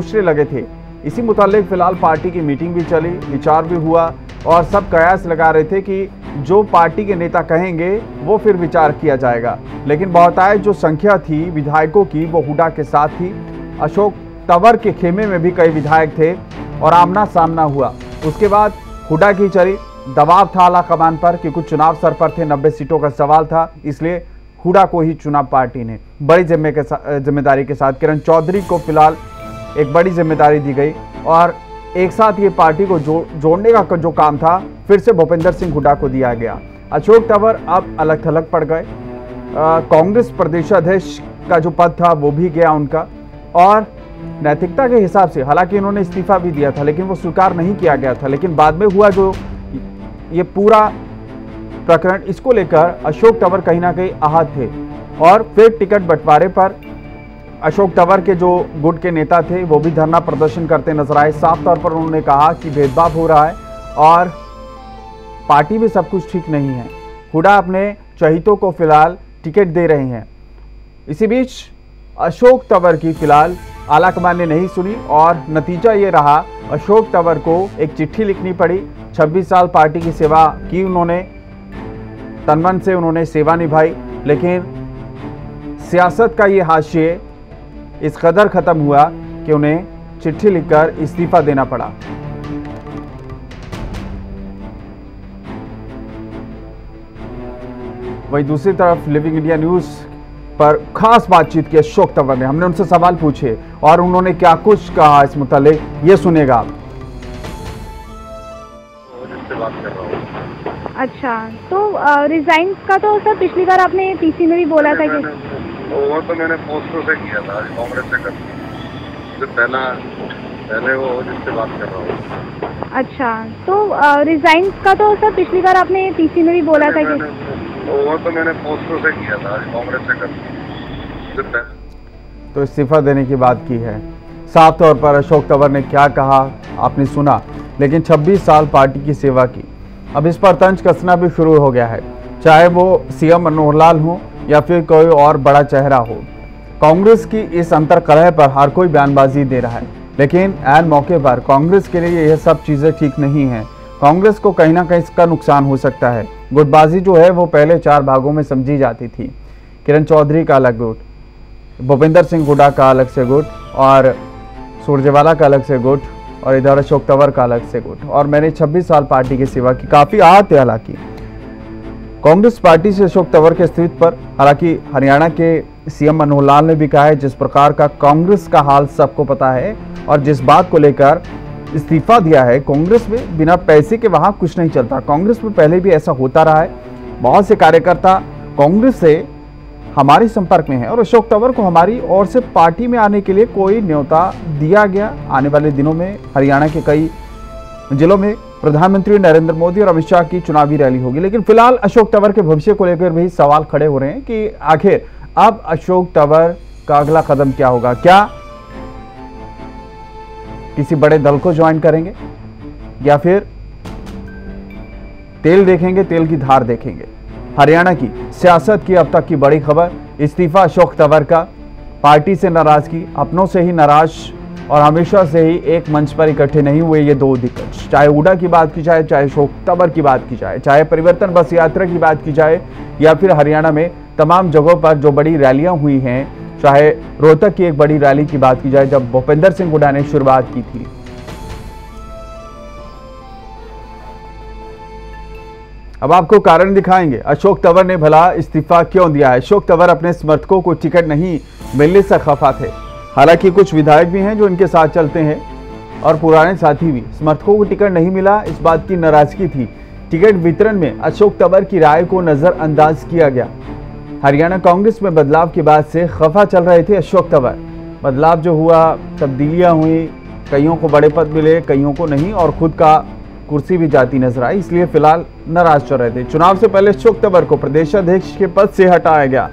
सोचने लगे थे। इसी मुतालिक फिलहाल पार्टी की मीटिंग भी चली, विचार भी हुआ और सब कयास लगा रहे थे कि जो पार्टी के नेता कहेंगे वो फिर विचार किया जाएगा। लेकिन बहुतायत जो संख्या थी विधायकों की वो हुड्डा के साथ थी। अशोक तंवर के खेमे में भी कई विधायक थे और आमना सामना हुआ। उसके बाद हुड्डा की चली, दबाव था आला कमान पर कि कुछ चुनाव सर पर थे, 90 सीटों का सवाल था, इसलिए हुड्डा को ही चुनाव पार्टी ने बड़ी जिम्मेदारी के साथ। किरण चौधरी को फिलहाल एक बड़ी जिम्मेदारी दी गई और एक साथ ये पार्टी को जोड़ने का जो काम था फिर से भूपेंद्र सिंह हुड्डा को दिया गया। अशोक तंवर अब अलग थलग पड़ गए। कांग्रेस प्रदेशाध्यक्ष का जो पद था वो भी गया उनका, और नैतिकता के हिसाब से हालांकि इन्होंने इस्तीफा भी दिया था लेकिन वो स्वीकार नहीं किया गया था। लेकिन बाद में हुआ जो ये पूरा प्रकरण, इसको लेकर अशोक तंवर कहीं ना कहीं आहत थे और फिर टिकट बंटवारे पर अशोक तंवर के जो गुट के नेता थे वो भी धरना प्रदर्शन करते नजर आए। साफ तौर पर उन्होंने कहा कि भेदभाव हो रहा है और पार्टी में सब कुछ ठीक नहीं है। हुड्डा अपने चहितों को फिलहाल टिकट दे रहे हैं। इसी बीच अशोक तंवर की फिलहाल आलाकमान ने नहीं सुनी और नतीजा ये रहा, अशोक तंवर को एक चिट्ठी लिखनी पड़ी। 26 साल पार्टी की सेवा की उन्होंने, तनमन से उन्होंने सेवा निभाई, लेकिन सियासत का ये हाशिए इस कदर खत्म हुआ कि उन्हें चिट्ठी लिखकर इस्तीफा देना पड़ा। वहीं दूसरी तरफ लिविंग इंडिया न्यूज पर खास बातचीत की अशोक तंवर ने। हमने उनसे सवाल पूछे और उन्होंने क्या कुछ कहा इस मुतालिक, ये सुनेगा आप। अच्छा, तो रिजाइन का तो सर पिछली बार आपने पीसी में भी बोला था कि वो तो मैंने पोस्टों से किया था, कांग्रेस से कर पहले वो जिससे बात कर रहा हूँ। अच्छा, तो रिजाइन का तो सर पिछली बार आपने पीसी में भी बोला था कि वो तो मैंने पोस्टों से किया था, कांग्रेस से कर तो इस्तीफा देने की बात की है। साफ तौर पर अशोक तंवर ने क्या कहा आपने सुना, लेकिन 26 साल पार्टी की सेवा की, अब इस पर तंज कसना भी शुरू हो गया है, चाहे वो सीएम मनोहर लाल हो या फिर कोई और बड़ा चेहरा हो। कांग्रेस की इस अंतर कलह पर हर कोई बयानबाजी दे रहा है, लेकिन ऐन मौके पर कांग्रेस के लिए यह सब चीज़ें ठीक नहीं हैं। कांग्रेस को कहीं ना कहीं इसका नुकसान हो सकता है। गुटबाजी जो है वो पहले 4 भागों में समझी जाती थी। किरण चौधरी का अलग गुट, भूपेंद्र सिंह हुड्डा का अलग से गुट और सुरजेवाला का अलग से गुट और इधर अशोक तंवर का अलग से गुट। और मैंने 26 साल पार्टी की सेवा की, काफ़ी आहत है हालांकि कांग्रेस पार्टी से अशोक तंवर के अस्तित्व पर। हालांकि हरियाणा के सीएम मनोहर लाल ने भी कहा है जिस प्रकार का कांग्रेस का हाल सबको पता है और जिस बात को लेकर इस्तीफा दिया है, कांग्रेस में बिना पैसे के वहां कुछ नहीं चलता। कांग्रेस में पहले भी ऐसा होता रहा है, बहुत से कार्यकर्ता कांग्रेस से हमारे संपर्क में है और अशोक तंवर को हमारी ओर से पार्टी में आने के लिए कोई न्योता दिया गया। आने वाले दिनों में हरियाणा के कई जिलों में प्रधानमंत्री नरेंद्र मोदी और अमित शाह की चुनावी रैली होगी। लेकिन फिलहाल अशोक तंवर के भविष्य को लेकर भी सवाल खड़े हो रहे हैं कि आखिर अब अशोक तंवर का अगला कदम क्या होगा। क्या किसी बड़े दल को ज्वाइन करेंगे या फिर तेल देखेंगे, तेल की धार देखेंगे। हरियाणा की सियासत की अब तक की बड़ी खबर, इस्तीफा अशोक तंवर का। पार्टी से नाराजगी, अपनों से ही नाराज और हमेशा से ही एक मंच पर इकट्ठे नहीं हुए ये दो दिग्गज। चाहे हुड्डा की बात की जाए, चाहे अशोक तंवर की बात की जाए, चाहे परिवर्तन बस यात्रा की बात की जाए या फिर हरियाणा में तमाम जगहों पर जो बड़ी रैलियां हुई हैं, चाहे रोहतक की एक बड़ी रैली की बात की जाए जब भूपेंद्र सिंह हुड्डा ने शुरुआत की थी। अब आपको कारण दिखाएंगे अशोक तंवर ने भला इस्तीफा क्यों दिया है। अशोक तंवर अपने समर्थकों को टिकट नहीं मिलने से खफा थे। हालांकि कुछ विधायक भी हैं जो इनके साथ चलते हैं और पुराने साथी भी। समर्थकों को टिकट नहीं मिला, इस बात की नाराजगी थी। टिकट वितरण में अशोक तंवर की राय को नजरअंदाज किया गया। हरियाणा कांग्रेस में बदलाव के बाद से खफा चल रहे थे अशोक तंवर। बदलाव जो हुआ, तब्दीलियां हुई, कईयों को बड़े पद मिले, कईयों को नहीं, और खुद का कुर्सी भी जाती नजर आई, इसलिए फिलहाल नाराज चल रहे थे। चुनाव से पहले अशोक तंवर को प्रदेशाध्यक्ष के पद से हटाया गया।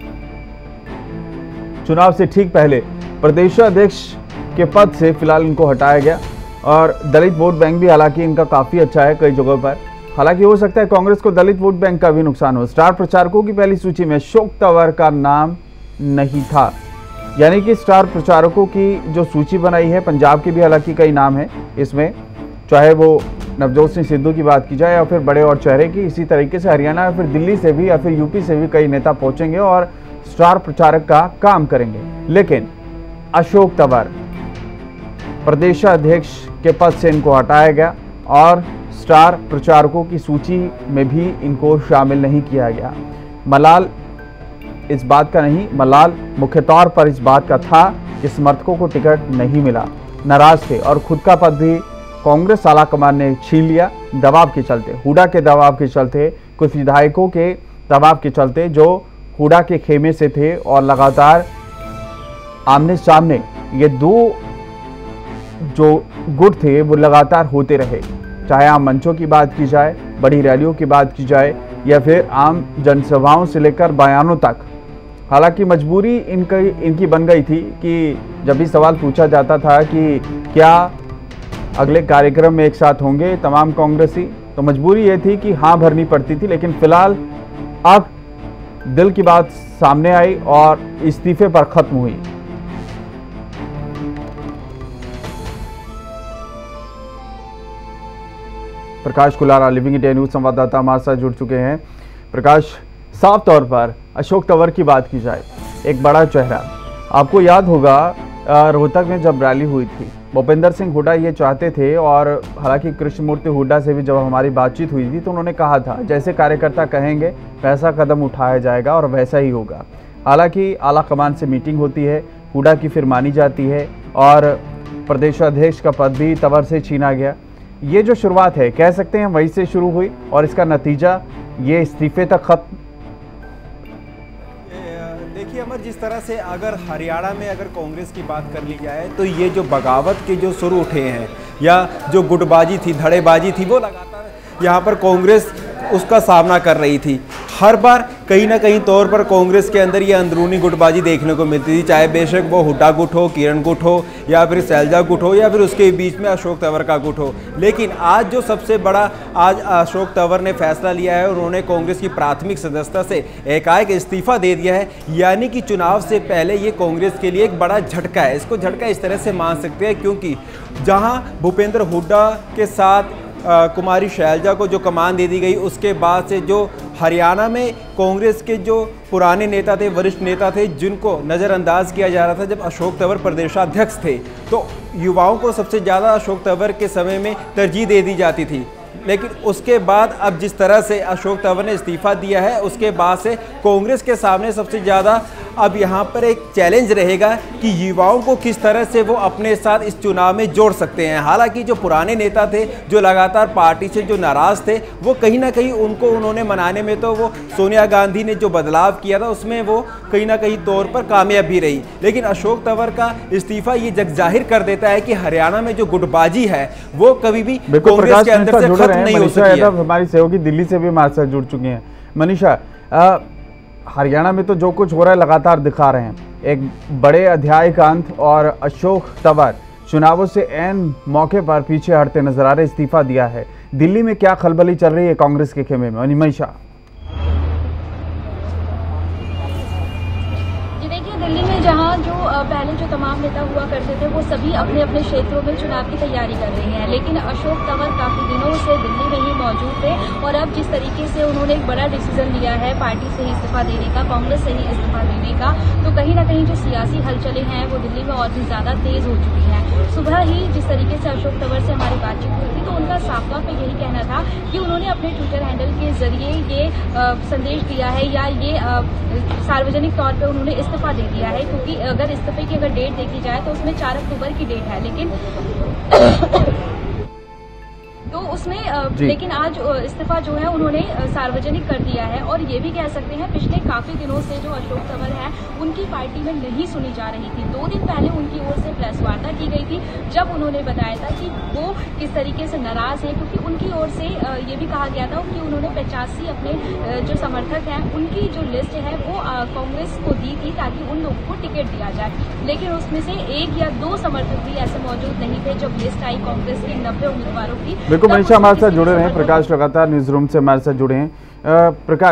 चुनाव से ठीक पहले प्रदेशाध्यक्ष के पद से फिलहाल इनको हटाया गया। और दलित वोट बैंक भी हालांकि इनका काफी अच्छा है कई जगहों पर। हालांकि हो सकता है कांग्रेस को दलित वोट बैंक का भी नुकसान हो। स्टार प्रचारकों की पहली सूची में अशोक तंवर का नाम नहीं था। यानी कि स्टार प्रचारकों की जो सूची बनाई है, पंजाब के भी हालांकि कई नाम हैं इसमें, चाहे वो नवजोत सिंह सिद्धू की बात की जाए या फिर बड़े और चेहरे की, इसी तरीके से हरियाणा या फिर दिल्ली से भी या फिर यूपी से भी कई नेता पहुंचेंगे और स्टार प्रचारक का काम करेंगे। लेकिन अशोक तंवर प्रदेशाध्यक्ष के पद से इनको हटाया गया और स्टार प्रचारकों की सूची में भी इनको शामिल नहीं किया गया। मलाल इस बात का नहीं, मलाल मुख्य तौर पर इस बात का था कि समर्थकों को टिकट नहीं मिला, नाराज थे और खुद का पद भी कांग्रेस आलाकमान ने छीन लिया दबाव के चलते, हुडा के दबाव के चलते, कुछ विधायकों के दबाव के चलते जो हुडा के खेमे से थे और लगातार आमने सामने ये दो जो गुट थे वो लगातार होते रहे, चाहे आम मंचों की बात की जाए, बड़ी रैलियों की बात की जाए या फिर आम जनसभाओं से लेकर बयानों तक। हालांकि मजबूरी इनकी बन गई थी कि जब भी सवाल पूछा जाता था कि क्या अगले कार्यक्रम में एक साथ होंगे तमाम कांग्रेसी, तो मजबूरी ये थी कि हाँ भरनी पड़ती थी। लेकिन फिलहाल अब दिल की बात सामने आई और इस्तीफे पर खत्म हुई। Prakash Kulara living India news संवाददाता हमारे साथ जुड़ चुके हैं। प्रकाश, साफ तौर पर अशोक तंवर की बात की जाए, एक बड़ा चेहरा, आपको याद होगा रोहतक में जब रैली हुई थी, भूपेंद्र सिंह हुड्डा ये चाहते थे और हालांकि कृष्णमूर्ति हुड्डा से भी जब हमारी बातचीत हुई थी तो उन्होंने कहा था जैसे कार्यकर्ता कहेंगे वैसा कदम उठाया जाएगा और वैसा ही होगा। हालांकि आला कमान से मीटिंग होती है, हुड्डा की फिर मानी जाती है और प्रदेशाध्यक्ष का पद भी तंवर से छीना गया। ये जो शुरुआत है कह सकते हैं वहीं से शुरू हुई और इसका नतीजा ये इस्तीफे तक खत्म। देखिए अमर, जिस तरह से अगर हरियाणा में अगर कांग्रेस की बात कर ली जाए तो ये जो बगावत के जो शुरू उठे हैं या जो गुटबाजी थी, धड़ेबाजी थी, वो लगातार यहाँ पर कांग्रेस उसका सामना कर रही थी। हर बार कहीं ना कहीं तौर पर कांग्रेस के अंदर ये अंदरूनी गुटबाजी देखने को मिलती थी, चाहे बेशक वो हुड्डा गुट हो, किरण गुट हो या फिर शैलजा गुट हो या फिर उसके बीच में अशोक तंवर का गुट हो। लेकिन आज जो सबसे बड़ा आज अशोक तंवर ने फैसला लिया है, उन्होंने कांग्रेस की प्राथमिक सदस्यता से एकाएक इस्तीफा दे दिया है। यानी कि चुनाव से पहले ये कांग्रेस के लिए एक बड़ा झटका है। इसको झटका इस तरह से मान सकते हैं क्योंकि जहाँ भूपेंद्र हुड्डा के साथ कुमारी शैलजा को जो कमान दे दी गई, उसके बाद से जो हरियाणा में कांग्रेस के जो पुराने नेता थे, वरिष्ठ नेता थे, जिनको नज़रअंदाज किया जा रहा था जब अशोक तंवर प्रदेशाध्यक्ष थे, तो युवाओं को सबसे ज़्यादा अशोक तंवर के समय में तरजीह दे दी जाती थी। लेकिन उसके बाद अब जिस तरह से अशोक तंवर ने इस्तीफा दिया है, उसके बाद से कांग्रेस के सामने सबसे ज़्यादा अब यहाँ पर एक चैलेंज रहेगा कि युवाओं को किस तरह से वो अपने साथ इस चुनाव में जोड़ सकते हैं। हालांकि जो पुराने नेता थे, जो लगातार पार्टी से जो नाराज़ थे, वो कहीं ना कहीं उन्होंने मनाने में तो वो सोनिया गांधी ने जो बदलाव किया था उसमें वो कहीं ना कहीं तौर पर कामयाब भी रही। लेकिन अशोक तंवर का इस्तीफा ये जग जाहिर कर देता है कि हरियाणा में जो गुटबाजी है वो कभी भी कांग्रेस के अंदर से खत्म नहीं हो सकी है। हमारी सहयोगी दिल्ली से भी हमारे साथ जुड़ चुकी हैं। मनीषा, हरियाणा में तो जो कुछ हो रहा है लगातार दिखा रहे हैं, एक बड़े अध्याय का अंत, और अशोक तंवर चुनावों से ऐन मौके पर पीछे हटते नजर आ रहे, इस्तीफा दिया है। दिल्ली में क्या खलबली चल रही है कांग्रेस के खेमे में? मनीषा, दिल्ली में जहां जो पहले जो तमाम नेता हुआ करते थे वो सभी अपने अपने क्षेत्रों में चुनाव की तैयारी कर रहे हैं, लेकिन अशोक तंवर काफी दिनों से दिल्ली में ही मौजूद थे और अब जिस तरीके से उन्होंने एक बड़ा डिसीजन लिया है पार्टी से ही इस्तीफा देने का, कांग्रेस से ही इस्तीफा देने का, तो कहीं ना कहीं जो सियासी हलचलें हैं वो दिल्ली में और भी ज्यादा तेज हो चुकी हैं। सुबह ही जिस तरीके से अशोक तंवर से हमारी बातचीत हुई थी तो उनका साफ तौर पर यही कहना था कि उन्होंने अपने ट्विटर हैंडल के जरिए ये संदेश दिया है या ये सार्वजनिक तौर पर उन्होंने इस्तीफा दे दिया है, क्योंकि अगर इस्तीफे की अगर डेट देखी जाए तो उसमें 4 अक्टूबर की डेट है, लेकिन तो उसमें लेकिन आज इस्तीफा जो है उन्होंने सार्वजनिक कर दिया है। और ये भी कह सकते हैं पिछले काफी दिनों से जो अशोक तंवर है उनकी पार्टी में नहीं सुनी जा रही थी। 2 दिन पहले उनकी ओर से प्रेस वार्ता की गई थी जब उन्होंने बताया था कि वो किस तरीके से नाराज है, क्योंकि उनकी ओर से ये भी कहा गया था कि उन्होंने 85 अपने जो समर्थक हैं उनकी जो लिस्ट है वो कांग्रेस को दी थी ताकि उन लोगों को टिकट दिया जाए, लेकिन उसमें से 1 या 2 समर्थक भी ऐसे मौजूद नहीं थे जब लिस्ट आई कांग्रेस के 90 उम्मीदवारों की। बिल्कुल मनीषा हमारे साथ जुड़े रहे हैं, प्रकाश लगातार न्यूज रूम से हमारे साथ जुड़े हैं। प्रकाश,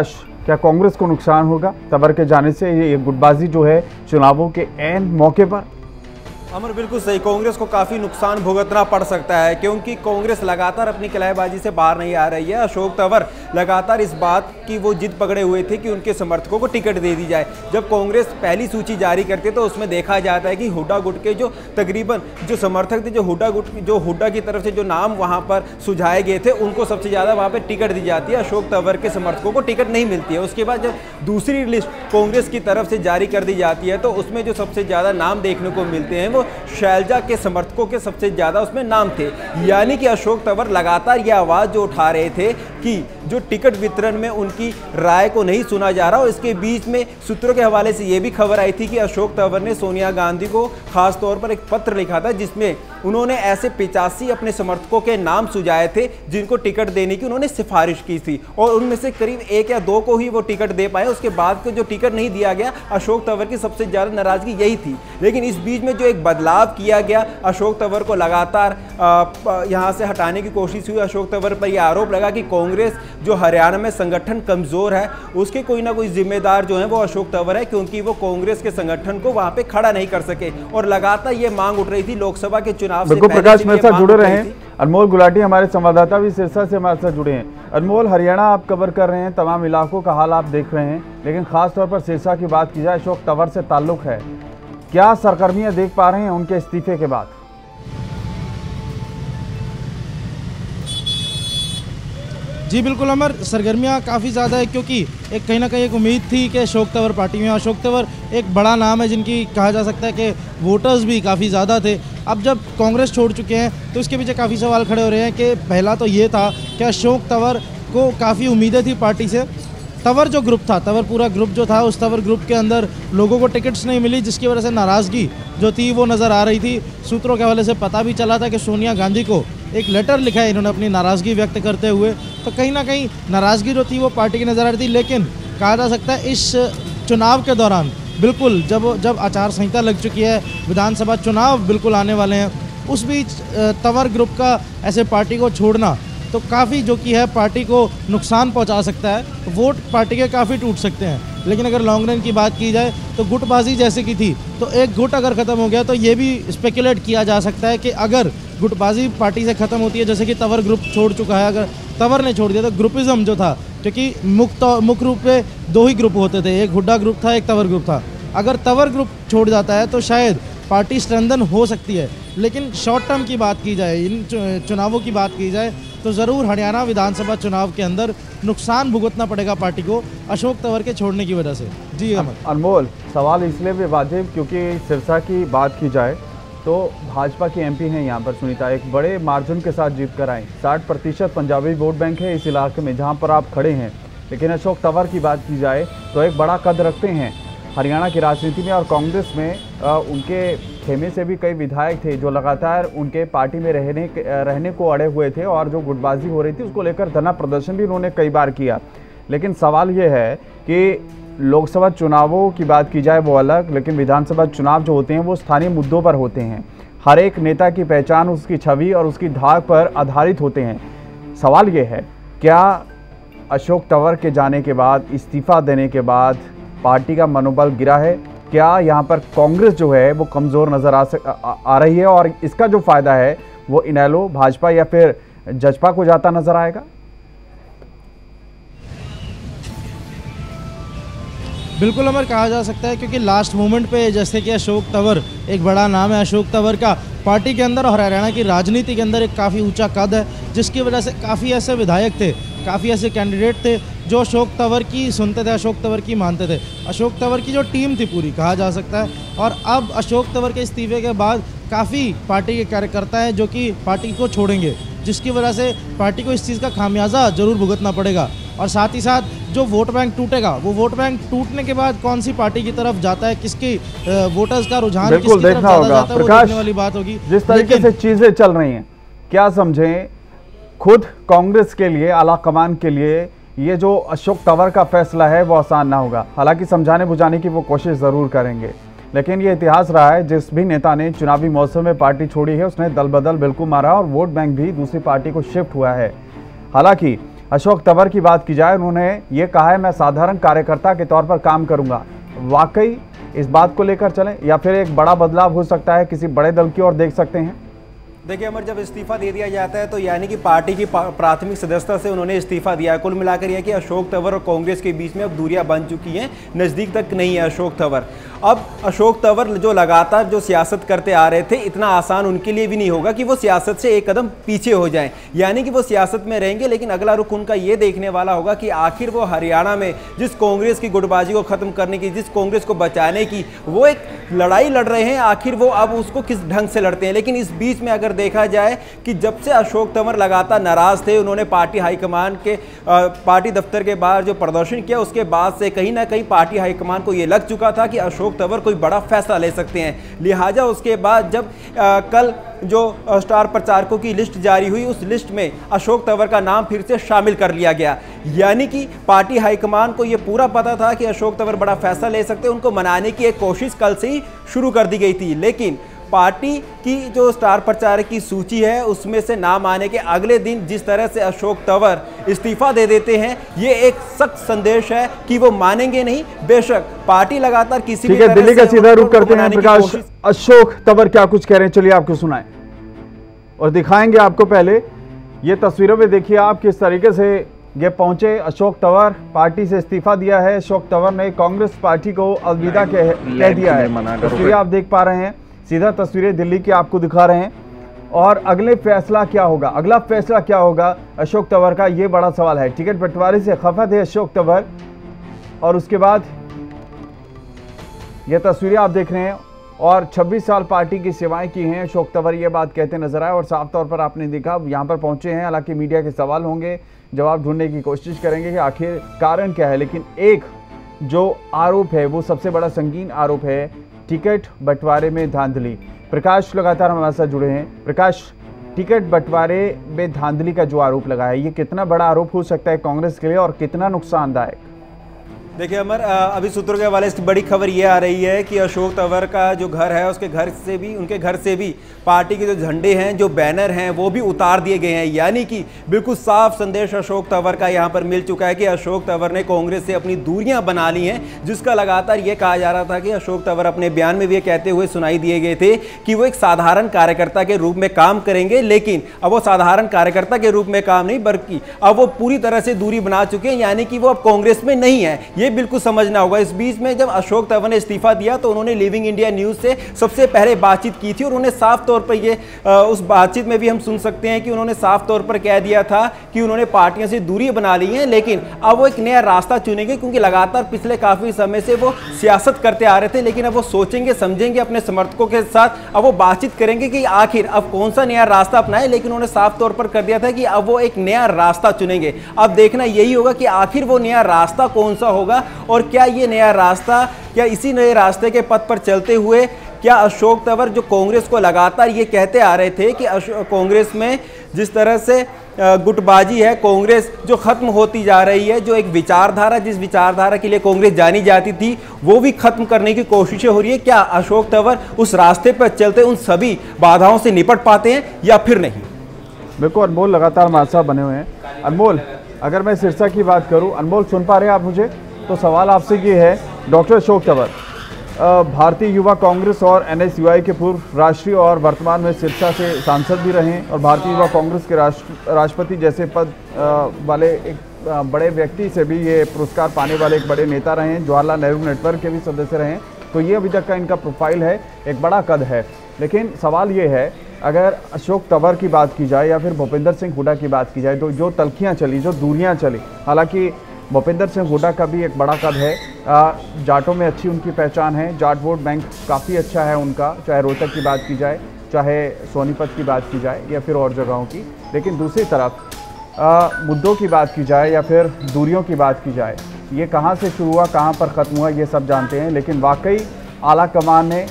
क्या कांग्रेस को नुकसान होगा तंवर के जाने से, ये गुटबाजी जो है चुनावों के ऐन मौके पर? अमर, बिल्कुल सही। कांग्रेस को काफ़ी नुकसान भुगतना पड़ सकता है, क्योंकि कांग्रेस लगातार अपनी कलाबाजी से बाहर नहीं आ रही है। अशोक तंवर लगातार इस बात की वो जिद पकड़े हुए थे कि उनके समर्थकों को टिकट दे दी जाए। जब कांग्रेस पहली सूची जारी करती है तो उसमें देखा जाता है कि हुड्डा गुट के जो तकरीबन जो समर्थक थे, जो हुड्डा की तरफ से जो नाम वहाँ पर सुझाए गए थे, उनको सबसे ज़्यादा वहाँ पर टिकट दी जाती है। अशोक तंवर के समर्थकों को टिकट नहीं मिलती है। उसके बाद जब दूसरी लिस्ट कांग्रेस की तरफ से जारी कर दी जाती है तो उसमें जो सबसे ज़्यादा नाम देखने को मिलते हैं वो शैलजा के समर्थकों के सबसे ज्यादा उसमें नाम थे। यानी कि अशोक तंवर लगातार ये आवाज जो उठा रहे थे कि जो टिकट वितरण में उनकी राय को नहीं सुना जा रहा। और इसके बीच में सूत्रों के हवाले से ये भी खबर आई थी कि अशोक तंवर ने सोनिया गांधी को खास तौर पर एक पत्र लिखा था जिसमें उन्होंने ऐसे 85 अपने समर्थकों के नाम सुझाए थे जिनको टिकट देने की उन्होंने सिफारिश की थी, और उनमें से करीब 1 या 2 को ही वो टिकट दे पाए। उसके बाद को जो टिकट नहीं दिया गया, अशोक तंवर की सबसे ज़्यादा नाराजगी यही थी। लेकिन इस बीच में जो एक बदलाव किया गया, अशोक तंवर को लगातार यहाँ से हटाने की कोशिश हुई। अशोक तंवर पर यह आरोप लगा कि कांग्रेस जो हरियाणा में संगठन कमज़ोर है उसके कोई ना कोई जिम्मेदार जो है वो अशोक तंवर है, क्योंकि वो कांग्रेस के संगठन को वहाँ पे खड़ा नहीं कर सके। और लगातार ये मांग उठ रही थी लोकसभा के चुनाव से बिल्कुल। प्रकाश मेरे साथ जुड़े रहे हैं अनमोल गुलाटी, हमारे संवाददाता भी सिरसा से हमारे साथ जुड़े हैं। अनमोल, हरियाणा आप कवर कर रहे हैं, तमाम इलाकों का हाल आप देख रहे हैं, लेकिन खासतौर पर सिरसा की बात की जाए, अशोक तंवर से ताल्लुक है, क्या सरगर्मियां देख पा रहे हैं उनके इस्तीफे के बाद? जी बिल्कुल अमर, सरगर्मियाँ काफ़ी ज़्यादा है, क्योंकि एक कहीं ना कहीं एक उम्मीद थी कि अशोक तंवर पार्टी में। अशोक तंवर एक बड़ा नाम है जिनकी कहा जा सकता है कि वोटर्स भी काफ़ी ज़्यादा थे। अब जब कांग्रेस छोड़ चुके हैं तो इसके पीछे काफ़ी सवाल खड़े हो रहे हैं कि पहला तो ये था कि अशोक तंवर को काफ़ी उम्मीदें थी पार्टी से। तंवर जो ग्रुप था, तंवर पूरा ग्रुप जो था, उस तंवर ग्रुप के अंदर लोगों को टिकट्स नहीं मिली, जिसकी वजह से नाराज़गी जो थी वो नज़र आ रही थी। सूत्रों के हवाले से पता भी चला था कि सोनिया गांधी को एक लेटर लिखा है इन्होंने अपनी नाराज़गी व्यक्त करते हुए। तो कहीं ना कहीं नाराज़गी जो थी वो पार्टी की नज़र आ रही थी। लेकिन कहा जा सकता है इस चुनाव के दौरान बिल्कुल जब आचार संहिता लग चुकी है, विधानसभा चुनाव बिल्कुल आने वाले हैं, उस बीच तंवर ग्रुप का ऐसे पार्टी को छोड़ना तो काफ़ी जो कि है पार्टी को नुकसान पहुंचा सकता है। वोट पार्टी के काफ़ी टूट सकते हैं। लेकिन अगर लॉन्ग रन की बात की जाए तो गुटबाजी जैसे की थी, तो एक गुट अगर ख़त्म हो गया तो ये भी स्पेकुलेट किया जा सकता है कि अगर गुटबाजी पार्टी से ख़त्म होती है, जैसे कि तंवर ग्रुप छोड़ चुका है, अगर तंवर ने छोड़ दिया तो ग्रुपिज़म जो था, क्योंकि मुख्य रूप से 2 ही ग्रुप होते थे, एक हुड्डा ग्रुप था, एक तंवर ग्रुप था। अगर तंवर ग्रुप छोड़ जाता है तो शायद पार्टी स्ट्रेंथन हो सकती है। लेकिन शॉर्ट टर्म की बात की जाए, इन चुनावों की बात की जाए, तो ज़रूर हरियाणा विधानसभा चुनाव के अंदर नुकसान भुगतना पड़ेगा पार्टी को अशोक तंवर के छोड़ने की वजह से। जी अनमोल, सवाल इसलिए भी वाजिब क्योंकि सिरसा की बात की जाए तो भाजपा की एमपी हैं यहाँ पर सुनीता, एक बड़े मार्जिन के साथ जीत कर आई। 60% पंजाबी वोट बैंक है इस इलाके में जहाँ पर आप खड़े हैं। लेकिन अशोक तंवर की बात की जाए तो एक बड़ा कद रखते हैं हरियाणा की राजनीति में, और कांग्रेस में उनके खेमे से भी कई विधायक थे जो लगातार उनके पार्टी में रहने को अड़े हुए थे, और जो गुटबाजी हो रही थी उसको लेकर धरना प्रदर्शन भी उन्होंने कई बार किया। लेकिन सवाल ये है कि लोकसभा चुनावों की बात की जाए वो अलग, लेकिन विधानसभा चुनाव जो होते हैं वो स्थानीय मुद्दों पर होते हैं। हर एक नेता की पहचान उसकी छवि और उसकी धाक पर आधारित होते हैं। सवाल ये है, क्या अशोक तंवर के जाने के बाद, इस्तीफा देने के बाद पार्टी का मनोबल गिरा है? क्या यहाँ पर कांग्रेस जो है वो कमज़ोर नज़र आ रही है, और इसका जो फ़ायदा है वो इनेलो, भाजपा या फिर जजपा को जाता नज़र आएगा? बिल्कुल अमर, कहा जा सकता है, क्योंकि लास्ट मोमेंट पे जैसे कि अशोक तंवर एक बड़ा नाम है, अशोक तंवर का पार्टी के अंदर और हरियाणा की राजनीति के अंदर एक काफ़ी ऊंचा कद है, जिसकी वजह से काफ़ी ऐसे विधायक थे, काफ़ी ऐसे कैंडिडेट थे जो अशोक तंवर की सुनते थे, अशोक तंवर की मानते थे। अशोक तंवर की जो टीम थी पूरी, कहा जा सकता है। और अब अशोक तंवर के इस्तीफे के बाद काफ़ी पार्टी के कार्यकर्ता हैं जो कि पार्टी को छोड़ेंगे, जिसकी वजह से पार्टी को इस चीज़ का खामियाजा ज़रूर भुगतना पड़ेगा। और साथ ही साथ जो वोट बैंक टूटेगा, वो वोट बैंक टूटने के बाद कौन सी पार्टी की तरफ जाता है, किसकी वोटर्स का रुझान किसकी तरफ ज़्यादा जाता है, वो देखने वाली बात होगी। जिस तरीके से चीज़ें चल रही हैं, क्या समझें खुद कांग्रेस के लिए, आला कमान के लिए ये जो अशोक तंवर का फैसला है वो आसान ना होगा। हालांकि समझाने बुझाने की वो कोशिश ज़रूर करेंगे, लेकिन ये इतिहास रहा है, जिस भी नेता ने चुनावी मौसम में पार्टी छोड़ी है उसने दल बदल बिल्कुल मारा और वोट बैंक भी दूसरी पार्टी को शिफ्ट हुआ है। हालांकि अशोक तंवर की बात की जाए, उन्होंने ये कहा है मैं साधारण कार्यकर्ता के तौर पर काम करूंगा। वाकई इस बात को लेकर चलें या फिर एक बड़ा बदलाव हो सकता है, किसी बड़े दल की ओर देख सकते हैं? देखिए अमर, जब इस्तीफा दे दिया जाता है तो यानी कि पार्टी की प्राथमिक सदस्यता से उन्होंने इस्तीफा दिया। कुल मिलाकर यह कि अशोक तंवर और कांग्रेस के बीच में अब दूरियां बन चुकी हैं, नज़दीक तक नहीं है अशोक तंवर। अब अशोक तंवर जो लगातार जो सियासत करते आ रहे थे, इतना आसान उनके लिए भी नहीं होगा कि वो सियासत से एक कदम पीछे हो जाएं, यानी कि वो सियासत में रहेंगे, लेकिन अगला रुख उनका ये देखने वाला होगा कि आखिर वो हरियाणा में जिस कांग्रेस की गुटबाजी को खत्म करने की, जिस कांग्रेस को बचाने की वो एक लड़ाई लड़ रहे हैं, आखिर वो अब उसको किस ढंग से लड़ते हैं। लेकिन इस बीच में अगर देखा जाए कि जब से अशोक तंवर लगातार नाराज थे, उन्होंने पार्टी हाईकमान के पार्टी दफ्तर के बाहर जो प्रदर्शन किया, उसके बाद से कहीं ना कहीं पार्टी हाईकमान को यह लग चुका था कि अशोक तंवर कोई बड़ा फैसला ले सकते हैं। लिहाजा उसके बाद जब कल जो स्टार प्रचारकों की लिस्ट जारी हुई, उस लिस्ट में अशोक तंवर का नाम फिर से शामिल कर लिया गया। यानी कि पार्टी हाईकमान को यह पूरा पता था कि अशोक तंवर बड़ा फैसला ले सकते हैं, उनको मनाने की एक कोशिश कल से ही शुरू कर दी गई थी। लेकिन पार्टी की जो स्टार प्रचारक की सूची है, उसमें से नाम आने के अगले दिन जिस तरह से अशोक तंवर इस्तीफा दे देते हैं, ये एक सख्त संदेश है कि वो मानेंगे नहीं। बेशक पार्टी लगातार किसी भी तरह दिल्ली का सीधा रुख करते हैं प्रकाश। अशोक तंवर क्या कुछ कह रहे हैं, चलिए आपको सुनाएं और दिखाएंगे आपको। पहले ये तस्वीरों में देखिए आप किस तरीके से ये पहुंचे। अशोक तंवर पार्टी से इस्तीफा दिया है। अशोक तंवर ने कांग्रेस पार्टी को अलविदा कह दिया है। तस्वीरें आप देख पा रहे हैं, सीधा तस्वीरें दिल्ली की आपको दिखा रहे हैं। और अगले फैसला क्या होगा, अगला फैसला क्या होगा अशोक तंवर का, ये बड़ा सवाल है। टिकट बंटवारे से खफा थे अशोक तंवर, और उसके बाद ये तस्वीरें आप देख रहे हैं। और 26 साल पार्टी की सेवाएं की हैं अशोक तंवर, ये बात कहते नजर आए। और साफ तौर पर आपने देखा यहाँ पर पहुंचे हैं, हालांकि मीडिया के सवाल होंगे, जवाब ढूंढने की कोशिश करेंगे कि आखिर कारण क्या है। लेकिन एक जो आरोप है वो सबसे बड़ा संगीन आरोप है, टिकट बंटवारे में धांधली। प्रकाश लगातार हमारे साथ जुड़े हैं। प्रकाश, टिकट बंटवारे में धांधली का जो आरोप लगा है, ये कितना बड़ा आरोप हो सकता है कांग्रेस के लिए और कितना नुकसानदायक? देखिए अमर, अभी सूत्रों के हवाले से बड़ी खबर ये आ रही है कि अशोक तंवर का जो घर है, उसके घर से भी, उनके घर से भी पार्टी के जो झंडे हैं, जो बैनर हैं, वो भी उतार दिए गए हैं। यानी कि बिल्कुल साफ संदेश अशोक तंवर का यहाँ पर मिल चुका है कि अशोक तंवर ने कांग्रेस से अपनी दूरियां बना ली हैं, जिसका लगातार ये कहा जा रहा था कि अशोक तंवर अपने बयान में भी ये कहते हुए सुनाई दिए गए थे कि वो एक साधारण कार्यकर्ता के रूप में काम करेंगे। लेकिन अब वो साधारण कार्यकर्ता के रूप में काम नहीं, बल्कि अब वो पूरी तरह से दूरी बना चुके हैं, यानी कि वो अब कांग्रेस में नहीं है। ये बिल्कुल समझना होगा। इस बीच में जब अशोक तंवर ने इस्तीफा दिया तो उन्होंने लिविंग इंडिया न्यूज से सबसे पहले बातचीत की थी, और उन्होंने साफ तौर पर ये उस बातचीत में भी हम सुन सकते हैं कि उन्होंने साफ तौर पर कह दिया था कि उन्होंने पार्टियों से दूरी बना ली है, लेकिन अब वो एक नया रास्ता चुनेंगे, क्योंकि लगातार पिछले काफी समय से वो सियासत करते आ रहे थे। लेकिन अब वो सोचेंगे समझेंगे अपने समर्थकों के साथ, अब वो बातचीत करेंगे कि आखिर अब कौन सा नया रास्ता अपनाए। लेकिन उन्होंने साफ तौर पर कर दिया था कि अब वो एक नया रास्ता चुनेंगे। अब देखना यही होगा कि आखिर वो नया रास्ता कौन सा होगा, और क्या ये नया रास्ता, क्या इसी नए रास्ते के पथ पर चलते हुए क्या अशोक तंवर जो कांग्रेस को लगातार ये कहते आ रहे थे कि कांग्रेस में जिस तरह से गुटबाजी है, कांग्रेस जो खत्म होती जा रही है, जो एक विचारधारा, जिस विचारधारा के लिए कांग्रेस जानी जाती थी, वो भी खत्म करने की कोशिशें हो रही है, क्या अशोक तंवर उस रास्ते पर चलते उन सभी बाधाओं से निपट पाते हैं या फिर नहीं? बिल्कुल, अनमोल लगातार हमारे साथ बने हुए हैं। अनमोल, अगर मैं सिरसा की बात करूं, अनमोल सुन पा रहे हैं आप मुझे? तो सवाल आपसे ये है, डॉक्टर अशोक तंवर भारतीय युवा कांग्रेस और NSUI के पूर्व राष्ट्रीय और वर्तमान में सिरसा से सांसद भी रहे, और भारतीय युवा कांग्रेस के राष्ट्रपति जैसे पद वाले एक बड़े व्यक्ति से भी ये पुरस्कार पाने वाले एक बड़े नेता रहे हैं। जवाहरलाल नेहरू नेटवर्क के भी सदस्य रहे हैं। तो ये अभी तक का इनका प्रोफाइल है, एक बड़ा कद है। लेकिन सवाल ये है, अगर अशोक तंवर की बात की जाए या फिर भूपेंद्र सिंह हुड्डा की बात की जाए, तो जो तलखियाँ चली, जो दूरियाँ चली, हालांकि भूपेंद्र सिंह हुड्डा का भी एक बड़ा कद है, जाटों में अच्छी उनकी पहचान है, जाट वोट बैंक काफ़ी अच्छा है उनका, चाहे रोहतक की बात की जाए, चाहे सोनीपत की बात की जाए या फिर और जगहों की। लेकिन दूसरी तरफ मुद्दों की बात की जाए या फिर दूरियों की बात की जाए, ये कहाँ से शुरू हुआ, कहाँ पर ख़त्म हुआ, ये सब जानते हैं। लेकिन वाकई आला कमान ने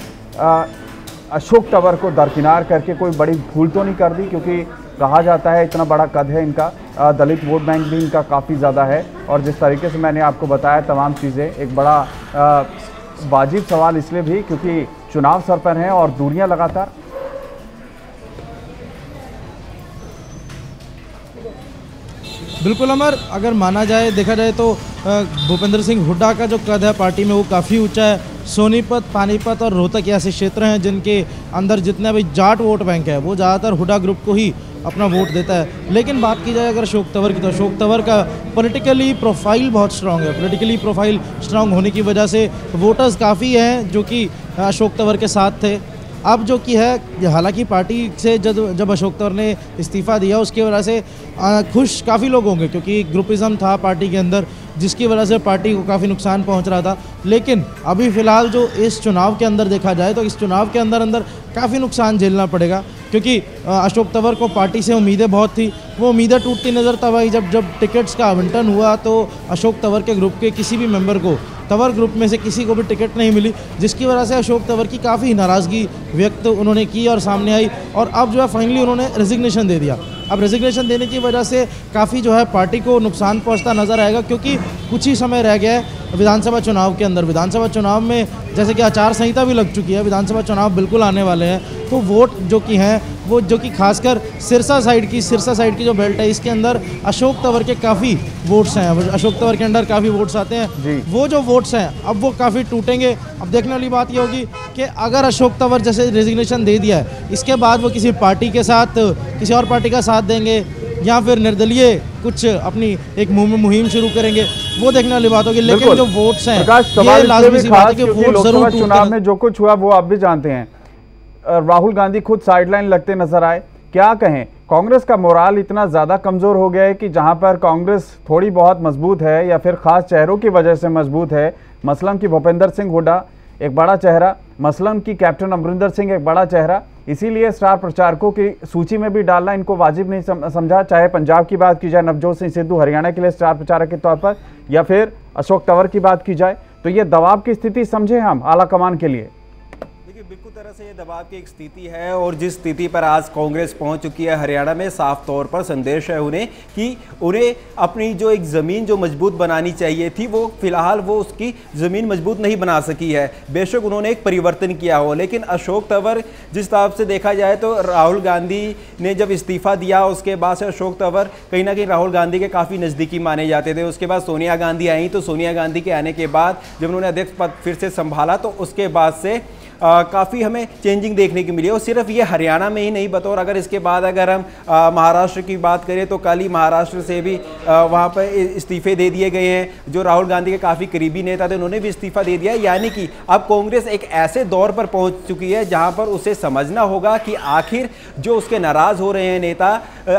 अशोक तंवर को दरकिनार करके कोई बड़ी भूल तो नहीं कर दी, क्योंकि कहा जाता है इतना बड़ा कद है इनका, दलित वोट बैंक भी इनका काफ़ी ज़्यादा है। और जिस तरीके से मैंने आपको बताया तमाम चीज़ें, एक बड़ा वाजिब सवाल इसलिए भी क्योंकि चुनाव सर पर हैं और दूरियां लगातार। बिल्कुल अमर, अगर माना जाए, देखा जाए तो भूपेंद्र सिंह हुड्डा का जो कद है पार्टी में वो काफ़ी ऊंचा है। सोनीपत, पानीपत और रोहतक ऐसे क्षेत्र हैं जिनके अंदर जितने भी जाट वोट बैंक है वो ज़्यादातर हुड्डा ग्रुप को ही अपना वोट देता है। लेकिन बात की जाए अगर अशोक तंवर की, तो अशोक तंवर का पॉलिटिकली प्रोफाइल बहुत स्ट्रांग है। पॉलिटिकली प्रोफाइल स्ट्रांग होने की वजह से वोटर्स काफ़ी हैं जो कि अशोक तंवर के साथ थे। अब जो कि है, हालांकि पार्टी से जब अशोक तंवर ने इस्तीफ़ा दिया उसकी वजह से खुश काफ़ी लोग होंगे, क्योंकि ग्रुपिज़म था पार्टी के अंदर जिसकी वजह से पार्टी को काफ़ी नुकसान पहुंच रहा था। लेकिन अभी फ़िलहाल जो इस चुनाव के अंदर देखा जाए तो इस चुनाव के अंदर काफ़ी नुकसान झेलना पड़ेगा, क्योंकि अशोक तंवर को पार्टी से उम्मीदें बहुत थी। वो उम्मीदें टूटती नज़र तब आई जब टिकट्स का आवंटन हुआ तो अशोक तंवर के ग्रुप के किसी भी मेंबर को, तंवर ग्रुप में से किसी को भी टिकट नहीं मिली, जिसकी वजह से अशोक तंवर की काफ़ी नाराज़गी व्यक्त उन्होंने की और सामने आई। और अब जो है फाइनली उन्होंने रेजिग्नेशन दे दिया। अब रेजिग्नेशन देने की वजह से काफ़ी जो है पार्टी को नुकसान पहुंचता नज़र आएगा, क्योंकि कुछ ही समय रह गया है विधानसभा चुनाव के अंदर। विधानसभा चुनाव में जैसे कि आचार संहिता भी लग चुकी है, विधानसभा चुनाव बिल्कुल आने वाले हैं, तो वोट जो कि हैं वो जो कि खासकर सिरसा साइड की जो बेल्ट है इसके अंदर अशोक तंवर के काफ़ी वोट्स हैं। अशोक तंवर के अंदर काफ़ी वोट्स आते हैं। वो जो वोट्स हैं अब वो काफ़ी टूटेंगे। अब देखने वाली बात ये होगी कि अगर अशोक तंवर जैसे रेजिग्नेशन दे दिया है, इसके बाद वो किसी पार्टी के साथ, किसी और पार्टी का साथ देंगे या फिर निर्दलीय कुछ अपनी एक मुहिम शुरू करेंगे, वो देखने वाली बात होगी। लेकिन जो वोट्स हैं ये लाजमी सी बात है कि वोट जरूर चुनाव में जो कुछ हुआ वो आप भी जानते हैं। राहुल गांधी खुद साइडलाइन लगते नजर आए। क्या कहें, कांग्रेस का मोराल इतना ज़्यादा कमज़ोर हो गया है कि जहां पर कांग्रेस थोड़ी बहुत मजबूत है या फिर ख़ास चेहरों की वजह से मजबूत है, मसलन की भूपेंद्र सिंह हुड्डा एक बड़ा चेहरा, मसलन की कैप्टन अमरिंदर सिंह एक बड़ा चेहरा, इसीलिए स्टार प्रचारकों की सूची में भी डालना इनको वाजिब नहीं समझा। चाहे पंजाब की बात की जाए, नवजोत सिंह सिद्धू हरियाणा के लिए स्टार प्रचारक के तौर पर, या फिर अशोक तंवर की बात की जाए, तो ये दबाव की स्थिति समझे हम आला कमान के लिए। बिल्कुल तरह से ये दबाव की एक स्थिति है, और जिस स्थिति पर आज कांग्रेस पहुंच चुकी है हरियाणा में, साफ तौर पर संदेश है उन्हें कि उन्हें अपनी जो एक ज़मीन जो मजबूत बनानी चाहिए थी वो फिलहाल वो उसकी ज़मीन मजबूत नहीं बना सकी है। बेशक उन्होंने एक परिवर्तन किया हो, लेकिन अशोक तंवर जिस हिसाब से देखा जाए तो राहुल गांधी ने जब इस्तीफ़ा दिया उसके बाद से अशोक तंवर कहीं ना कहीं राहुल गांधी के काफ़ी नज़दीकी माने जाते थे। उसके बाद सोनिया गांधी आई, तो सोनिया गांधी के आने के बाद जब उन्होंने अध्यक्ष पद फिर से संभाला तो उसके बाद से काफ़ी हमें चेंजिंग देखने की मिली। और सिर्फ ये हरियाणा में ही नहीं, बतौर अगर इसके बाद अगर हम महाराष्ट्र की बात करें तो कल ही महाराष्ट्र से भी वहाँ पर इस्तीफ़े दे दिए गए हैं। जो राहुल गांधी के काफ़ी करीबी नेता थे उन्होंने भी इस्तीफ़ा दे दिया है। यानी कि अब कांग्रेस एक ऐसे दौर पर पहुँच चुकी है जहाँ पर उसे समझना होगा कि आखिर जो उसके नाराज़ हो रहे हैं नेता,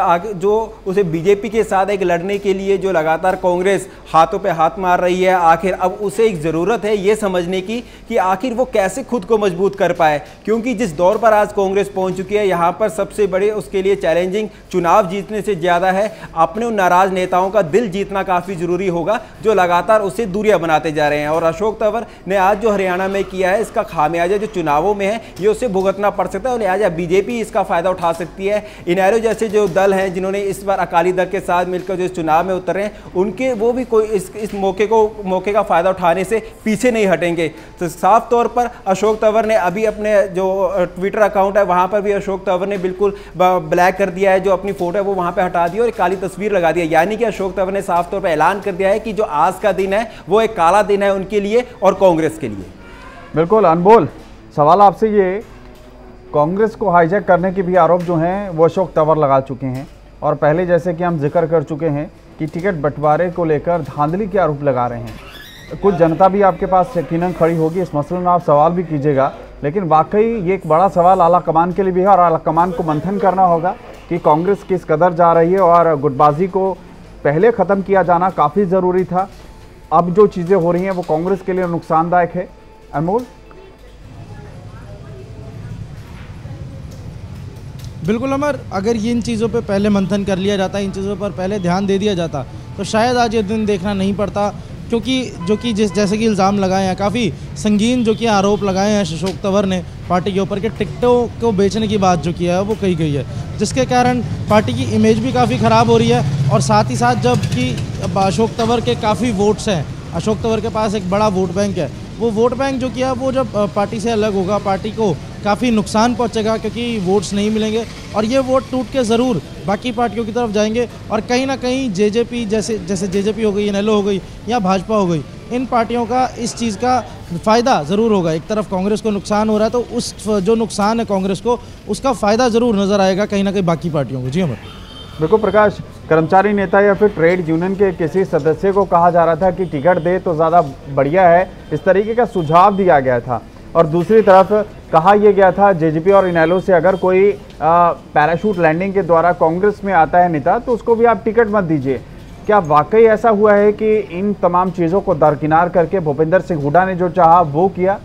जो उसे बीजेपी के साथ एक लड़ने के लिए जो लगातार कांग्रेस हाथों पे हाथ मार रही है, आखिर अब उसे एक ज़रूरत है ये समझने की कि आखिर वो कैसे खुद को मजबूत कर पाए। क्योंकि जिस दौर पर आज कांग्रेस पहुंच चुकी है, यहाँ पर सबसे बड़े उसके लिए चैलेंजिंग चुनाव जीतने से ज़्यादा है अपने उन नाराज़ नेताओं का दिल जीतना काफ़ी ज़रूरी होगा जो लगातार उससे दूरियां बनाते जा रहे हैं। और अशोक तंवर ने आज जो हरियाणा में किया है, इसका खामियाजा जो चुनावों में है ये उसे भुगतना पड़ सकता है, और लिहाजा बीजेपी इसका फ़ायदा उठा सकती है। इनेलो जैसे जो दल हैं जिन्होंने इस बार अकाली दल के साथ मिलकर जो इस चुनाव में उतरे हैं, उनके वो भी कोई इस मौके का फ़ायदा उठाने से पीछे नहीं हटेंगे। तो साफ तौर पर अशोक तंवर ने अभी अपने जो ट्विटर अकाउंट है वहाँ पर भी अशोक तंवर ने बिल्कुल ब्लैक कर दिया है, जो अपनी फ़ोटो है वो वहाँ पे हटा दी और एक काली तस्वीर लगा दी है। यानी कि अशोक तंवर ने साफ तौर पर ऐलान कर दिया है कि जो आज का दिन है वो एक काला दिन है उनके लिए और कांग्रेस के लिए। बिल्कुल अनमोल, सवाल आपसे ये, कांग्रेस को हाईजैक करने के भी आरोप जो हैं वो अशोक तंवर लगा चुके हैं, और पहले जैसे कि हम जिक्र कर चुके हैं कि टिकट बंटवारे को लेकर धांधली के आरोप लगा रहे हैं। कुछ जनता भी आपके पास यकीनन खड़ी होगी, इस मसले में आप सवाल भी कीजिएगा, लेकिन वाकई ये एक बड़ा सवाल आला कमान के लिए भी है, और आला कमान को मंथन करना होगा कि कांग्रेस किस कदर जा रही है, और गुटबाजी को पहले ख़त्म किया जाना काफ़ी ज़रूरी था। अब जो चीज़ें हो रही हैं वो कांग्रेस के लिए नुकसानदायक है। अनमोल, बिल्कुल अमर, अगर इन चीज़ों पे पहले मंथन कर लिया जाता, इन चीज़ों पर पहले ध्यान दे दिया जाता, तो शायद आज ये दिन देखना नहीं पड़ता। क्योंकि जैसे कि इल्ज़ाम लगाए हैं, काफ़ी संगीन जो कि आरोप लगाए हैं अशोक तंवर ने पार्टी के ऊपर, कि टिकटों को बेचने की बात जो किया है वो कही गई है, जिसके कारण पार्टी की इमेज भी काफ़ी ख़राब हो रही है। और साथ ही साथ जब कि अशोक तंवर के काफ़ी वोट्स हैं, अशोक तंवर के पास एक बड़ा वोट बैंक है, वो वोट बैंक जो किया वो जब पार्टी से अलग होगा, पार्टी को काफ़ी नुकसान पहुंचेगा क्योंकि वोट्स नहीं मिलेंगे और ये वोट टूट के ज़रूर बाकी पार्टियों की तरफ जाएंगे और कहीं ना कहीं जेजेपी जैसे जेजेपी हो गई, इनेलो हो गई या भाजपा हो गई, इन पार्टियों का इस चीज़ का फ़ायदा ज़रूर होगा। एक तरफ कांग्रेस को नुकसान हो रहा है तो उस जो नुकसान है कांग्रेस को, उसका फ़ायदा ज़रूर नज़र आएगा कहीं ना कहीं बाकी पार्टियों को। जी अमर। बिल्कुल प्रकाश, कर्मचारी नेता या फिर ट्रेड यूनियन के किसी सदस्य को कहा जा रहा था कि टिकट दे तो ज़्यादा बढ़िया है, इस तरीके का सुझाव दिया गया था। और दूसरी तरफ कहा यह गया था जेजेपी और इनेलो से अगर कोई पैराशूट लैंडिंग के द्वारा कांग्रेस में आता है नेता तो उसको भी आप टिकट मत दीजिए। क्या वाकई ऐसा हुआ है कि इन तमाम चीज़ों को दरकिनार करके भूपेंद्र सिंह हुड्डा ने जो चाहा वो किया?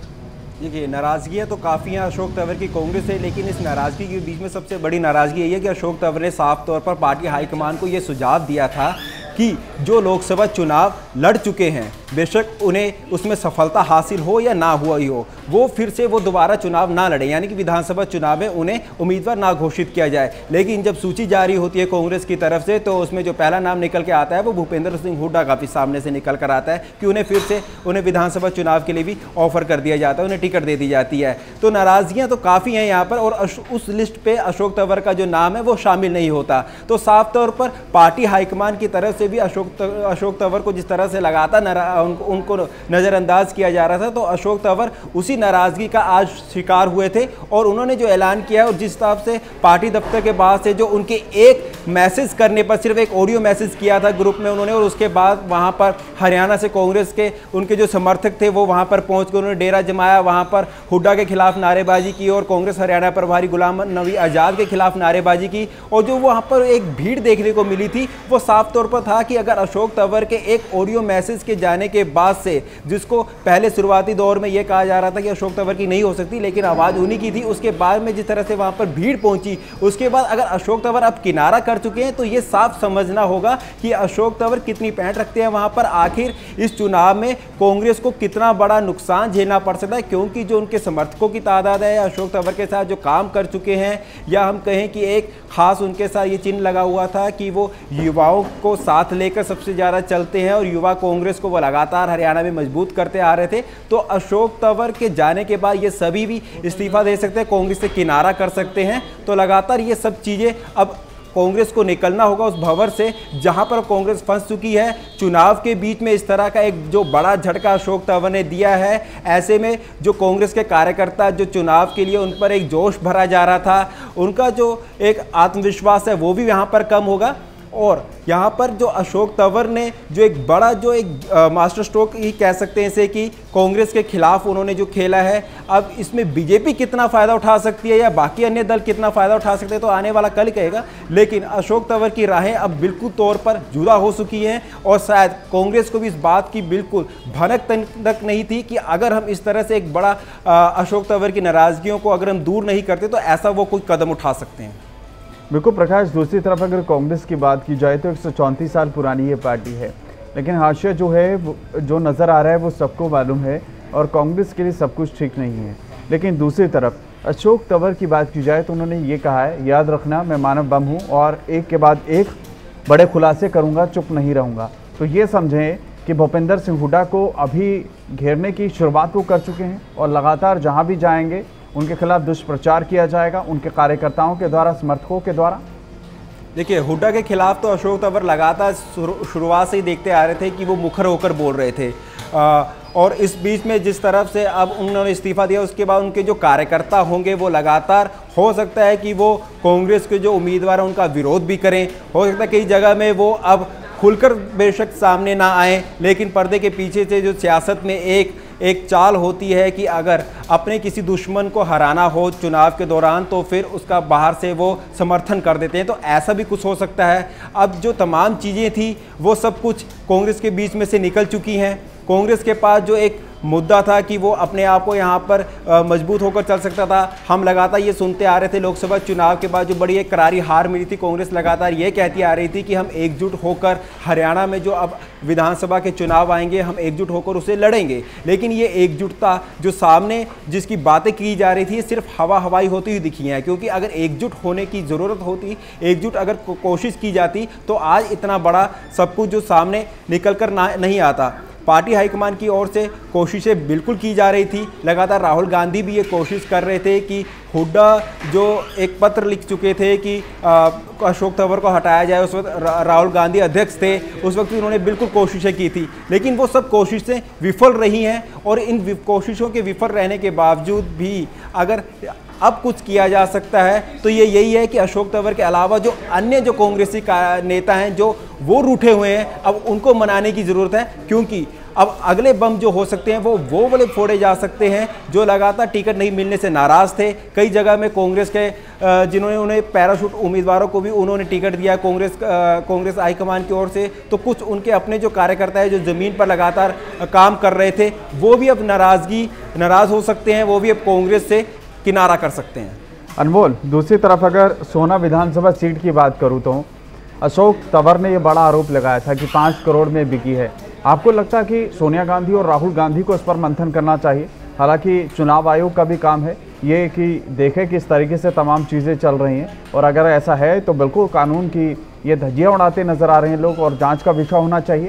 देखिए, नाराज़गियाँ तो काफ़ी हैं अशोक तंवर की कांग्रेस से, लेकिन इस नाराज़गी के बीच में सबसे बड़ी नाराज़गी यही है कि अशोक तंवर ने साफ तौर पर पार्टी हाईकमान को ये सुझाव दिया था कि जो लोकसभा चुनाव लड़ चुके हैं, बेशक उन्हें उसमें सफलता हासिल हो या ना हुआ ही हो, वो फिर से वो दोबारा चुनाव ना लड़े, यानी कि विधानसभा चुनाव में उन्हें उम्मीदवार ना घोषित किया जाए। लेकिन जब सूची जारी होती है कांग्रेस की तरफ से तो उसमें जो पहला नाम निकल के आता है वो भूपेंद्र सिंह हुड्डा काफ़ी सामने से निकल कर आता है कि उन्हें फिर से उन्हें विधानसभा चुनाव के लिए भी ऑफर कर दिया जाता है, उन्हें टिकट दे दी जाती है। तो नाराज़गियाँ तो काफ़ी हैं यहाँ पर, और उस लिस्ट पर अशोक तंवर का जो नाम है वो शामिल नहीं होता। तो साफ तौर पर पार्टी हाईकमान की तरफ से भी अशोक तंवर को जिस तरह से लगातार उनको नज़रअंदाज किया जा रहा था, तो अशोक तंवर उसी नाराज़गी का आज शिकार हुए थे। और उन्होंने जो ऐलान किया और जिस हिसाब से पार्टी दफ्तर के बाहर से जो उनके एक मैसेज करने पर, सिर्फ एक ऑडियो मैसेज किया था ग्रुप में उन्होंने, और उसके बाद वहां पर हरियाणा से कांग्रेस के उनके जो समर्थक थे वो वहां पर पहुंच कर उन्होंने डेरा जमाया, वहां पर हुड्डा के खिलाफ नारेबाजी की और कांग्रेस हरियाणा प्रभारी गुलाम नबी आज़ाद के खिलाफ नारेबाजी की। और जो वहां पर एक भीड़ देखने को मिली थी वो साफ तौर पर था कि अगर अशोक तंवर के एक ऑडियो मैसेज के जाने के बाद से, जिसको पहले शुरुआती दौर में यह कहा जा रहा था कि अशोक तंवर की नहीं हो सकती लेकिन आवाज़ उन्हीं की थी, उसके बाद में जिस तरह से वहां पर भीड़ पहुंची, उसके बाद अगर अशोक तंवर अब किनारा कर चुके हैं तो ये साफ समझना होगा कि अशोक तंवर कितनी पैंठ रखते हैं वहां पर। आखिर इस चुनाव में कांग्रेस को कितना बड़ा नुकसान झेलना पड़ सकता है, क्योंकि जो उनके समर्थकों की तादाद है अशोक तंवर के साथ जो काम कर चुके हैं, या हम कहें कि एक खास उनके साथ ये चिन्ह लगा हुआ था कि वो युवाओं को साथ लेकर सबसे ज़्यादा चलते हैं और युवा कांग्रेस को वो लगातार हरियाणा में मजबूत करते आ रहे थे। तो अशोक तंवर के जाने के बाद ये सभी भी इस्तीफा दे सकते हैं, कांग्रेस से किनारा कर सकते हैं। तो लगातार ये सब चीज़ें अब कांग्रेस को निकलना होगा उस भंवर से जहां पर कांग्रेस फंस चुकी है। चुनाव के बीच में इस तरह का एक जो बड़ा झटका अशोक तंवर ने दिया है, ऐसे में जो कांग्रेस के कार्यकर्ता जो चुनाव के लिए उन पर एक जोश भरा जा रहा था, उनका जो एक आत्मविश्वास है वो भी यहां पर कम होगा। और यहाँ पर जो अशोक तंवर ने जो एक बड़ा जो एक मास्टर स्ट्रोक ही कह सकते हैं इसे कि कांग्रेस के खिलाफ उन्होंने जो खेला है, अब इसमें बीजेपी कितना फ़ायदा उठा सकती है या बाकी अन्य दल कितना फ़ायदा उठा सकते हैं तो आने वाला कल कहेगा। लेकिन अशोक तंवर की राहें अब बिल्कुल तौर पर जुदा हो चुकी हैं और शायद कांग्रेस को भी इस बात की बिल्कुल भनक तक नहीं थी कि अगर हम इस तरह से एक बड़ा अशोक तंवर की नाराज़गियों को अगर हम दूर नहीं करते तो ऐसा वो कोई कदम उठा सकते हैं। बिल्कुल प्रकाश, दूसरी तरफ अगर कांग्रेस की बात की जाए तो 134 साल पुरानी ये पार्टी है, लेकिन हाशिया जो है जो नज़र आ रहा है वो सबको मालूम है और कांग्रेस के लिए सब कुछ ठीक नहीं है। लेकिन दूसरी तरफ अशोक तंवर की बात की जाए तो उन्होंने ये कहा है, याद रखना मैं मानव बम हूँ और एक के बाद एक बड़े खुलासे करूँगा, चुप नहीं रहूँगा। तो ये समझें कि भूपेंद्र सिंह हुड्डा को अभी घेरने की शुरुआत वो कर चुके हैं और लगातार जहाँ भी जाएंगे उनके खिलाफ दुष्प्रचार किया जाएगा, उनके कार्यकर्ताओं के द्वारा, समर्थकों के द्वारा। देखिए, हुड्डा के खिलाफ तो अशोक तंवर लगातार शुरुआत से ही देखते आ रहे थे कि वो मुखर होकर बोल रहे थे। और इस बीच में जिस तरफ से अब उन्होंने इस्तीफा दिया उसके बाद उनके जो कार्यकर्ता होंगे वो लगातार हो सकता है कि वो कांग्रेस के जो उम्मीदवार हैं उनका विरोध भी करें। हो सकता है कई जगह में वो अब खुलकर बेशक सामने ना आए, लेकिन पर्दे के पीछे से जो सियासत में एक चाल होती है कि अगर अपने किसी दुश्मन को हराना हो चुनाव के दौरान तो फिर उसका बाहर से वो समर्थन कर देते हैं। तो ऐसा भी कुछ हो सकता है। अब जो तमाम चीज़ें थी वो सब कुछ कांग्रेस के बीच में से निकल चुकी हैं। कांग्रेस के पास जो एक मुद्दा था कि वो अपने आप को यहाँ पर मजबूत होकर चल सकता था। हम लगातार ये सुनते आ रहे थे लोकसभा चुनाव के बाद जो बड़ी एक करारी हार मिली थी, कांग्रेस लगातार ये कहती आ रही थी कि हम एकजुट होकर हरियाणा में जो अब विधानसभा के चुनाव आएंगे हम एकजुट होकर उसे लड़ेंगे। लेकिन ये एकजुटता जो सामने जिसकी बातें की जा रही थी सिर्फ हवाई होती हुई दिखी हैं, क्योंकि अगर एकजुट होने की ज़रूरत होती, एकजुट अगर कोशिश की जाती तो आज इतना बड़ा सब कुछ जो सामने निकल कर नहीं आता। पार्टी हाईकमान की ओर से कोशिशें बिल्कुल की जा रही थी। लगातार राहुल गांधी भी ये कोशिश कर रहे थे कि हुड्डा जो एक पत्र लिख चुके थे कि अशोक तंवर को हटाया जाए, उस वक्त राहुल गांधी अध्यक्ष थे, उस वक्त उन्होंने बिल्कुल कोशिशें की थी, लेकिन वो सब कोशिशें विफल रही हैं। और इन कोशिशों के विफल रहने के बावजूद भी अगर अब कुछ किया जा सकता है तो ये यही है कि अशोक तंवर के अलावा जो अन्य जो कांग्रेसी नेता हैं जो वो रूठे हुए हैं, अब उनको मनाने की ज़रूरत है, क्योंकि अब अगले बम जो हो सकते हैं वो वाले फोड़े जा सकते हैं जो लगातार टिकट नहीं मिलने से नाराज़ थे। कई जगह में कांग्रेस के जिन्होंने उन्हें पैराशूट उम्मीदवारों को भी उन्होंने टिकट दिया कांग्रेस हाईकमान की ओर से, तो कुछ उनके अपने जो कार्यकर्ता है जो ज़मीन पर लगातार काम कर रहे थे वो भी अब नाराज़ हो सकते हैं, वो भी अब कांग्रेस से किनारा कर सकते हैं। अनमोल, दूसरी तरफ अगर सोना विधानसभा सीट की बात करूं तो अशोक तंवर ने यह बड़ा आरोप लगाया था कि 5 करोड़ में बिकी है। आपको लगता है कि सोनिया गांधी और राहुल गांधी को इस पर मंथन करना चाहिए? हालांकि चुनाव आयोग का भी काम है ये कि देखे किस तरीके से तमाम चीज़ें चल रही हैं, और अगर ऐसा है तो बिल्कुल कानून की ये धज्जियाँ उड़ाते नजर आ रहे हैं लोग, और जाँच का विषय होना चाहिए।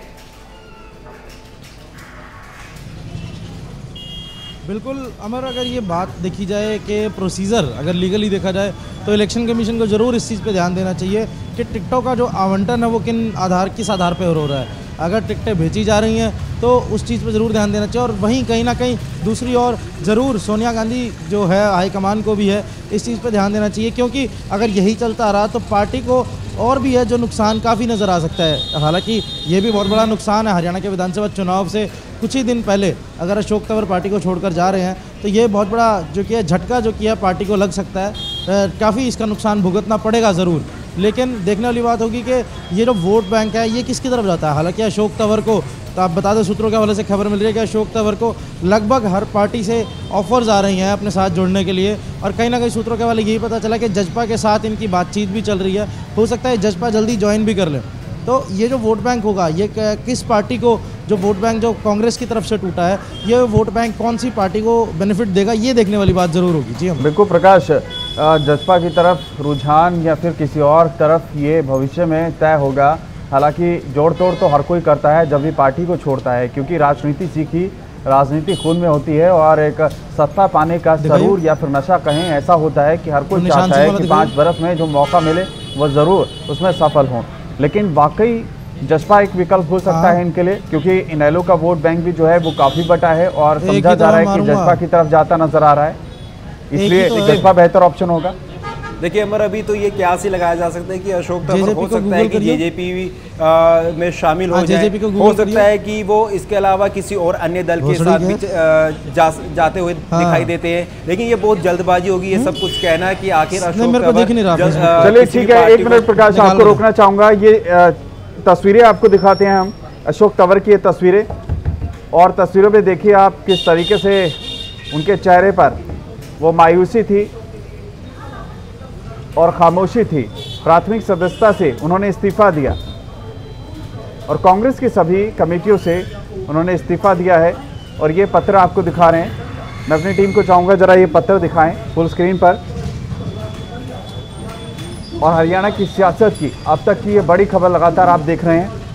बिल्कुल अमर, अगर ये बात देखी जाए कि प्रोसीजर अगर लीगली देखा जाए तो इलेक्शन कमीशन को ज़रूर इस चीज़ पे ध्यान देना चाहिए कि टिकटों का जो आवंटन है वो किस आधार पे हो रहा है। अगर टिकटें भेजी जा रही हैं तो उस चीज़ पे ज़रूर ध्यान देना चाहिए। और वहीं कहीं ना कहीं दूसरी ओर ज़रूर सोनिया गांधी जो है हाईकमान को भी है इस चीज़ पे ध्यान देना चाहिए, क्योंकि अगर यही चलता रहा तो पार्टी को और भी है जो नुकसान काफ़ी नज़र आ सकता है। हालांकि ये भी बहुत बड़ा नुकसान है। हरियाणा के विधानसभा चुनाव से कुछ ही दिन पहले अगर अशोक तंवर पार्टी को छोड़कर जा रहे हैं तो ये बहुत बड़ा जो कि है झटका जो कि है पार्टी को लग सकता है। काफ़ी इसका नुकसान भुगतना पड़ेगा ज़रूर, लेकिन देखने वाली बात होगी कि ये जो वोट बैंक है ये किसकी तरफ जाता है। हालांकि अशोक तंवर को, तो आप बता दें, सूत्रों के हवाले से खबर मिल रही है कि अशोक तंवर को लगभग हर पार्टी से ऑफर्स आ रही हैं अपने साथ जुड़ने के लिए, और कहीं ना कहीं सूत्रों के हवाले यही पता चला कि जजपा के साथ इनकी बातचीत भी चल रही है। हो सकता है जजपा जल्दी ज्वाइन भी कर ले। तो ये जो वोट बैंक होगा ये किस पार्टी को, जो वोट बैंक जो कांग्रेस की तरफ से टूटा है, ये वोट बैंक कौन सी पार्टी को बेनिफिट देगा, ये देखने वाली बात ज़रूर होगी। जी हम बिल्कुल प्रकाश, जजपा की तरफ रुझान या फिर किसी और तरफ ये भविष्य में तय होगा। हालांकि जोड़ तोड़ तो हर कोई करता है जब भी पार्टी को छोड़ता है, क्योंकि राजनीति सीखी, राजनीति खून में होती है, और एक सत्ता पाने का सरूर या फिर नशा कहें ऐसा होता है कि हर कोई चाहता है कि 5 बरस में जो मौका मिले वो ज़रूर उसमें सफल हों। लेकिन वाकई जसपा एक विकल्प हो सकता है इनके लिए, क्योंकि इनेलो का वोट बैंक भी जो है वो काफ़ी बटा है और समझा जा रहा है कि जसपा की तरफ जाता नजर आ रहा है, इसलिए जसपा बेहतर ऑप्शन होगा। देखिए अमर, अभी तो ये क्या सी लगाया जा सकता है कि अशोक तंवर हो सकता है कि जेजेपी में शामिल हो जाए, हो सकता है कि वो इसके अलावा किसी और अन्य दल के साथ भी जाते हुए दिखाई देते हैं, लेकिन ये बहुत जल्दबाजी होगी ये सब कुछ कहना कि आखिर अशोक तंवर। चलिए ठीक है, 1 मिनट प्रकाश, आपको रोकना चाहूंगा। ये तस्वीरें आपको दिखाते हैं हम, अशोक तंवर की ये तस्वीरें, और तस्वीरों में देखिए आप किस तरीके से उनके चेहरे पर वो मायूसी थी और खामोशी थी। प्राथमिक सदस्यता से उन्होंने इस्तीफा दिया और कांग्रेस की सभी कमेटियों से उन्होंने इस्तीफा दिया है, और ये पत्र आपको दिखा रहे हैं। मैं अपनी टीम को चाहूँगा जरा ये पत्र दिखाएं फुल स्क्रीन पर, और हरियाणा की सियासत की अब तक की ये बड़ी खबर लगातार आप देख रहे हैं।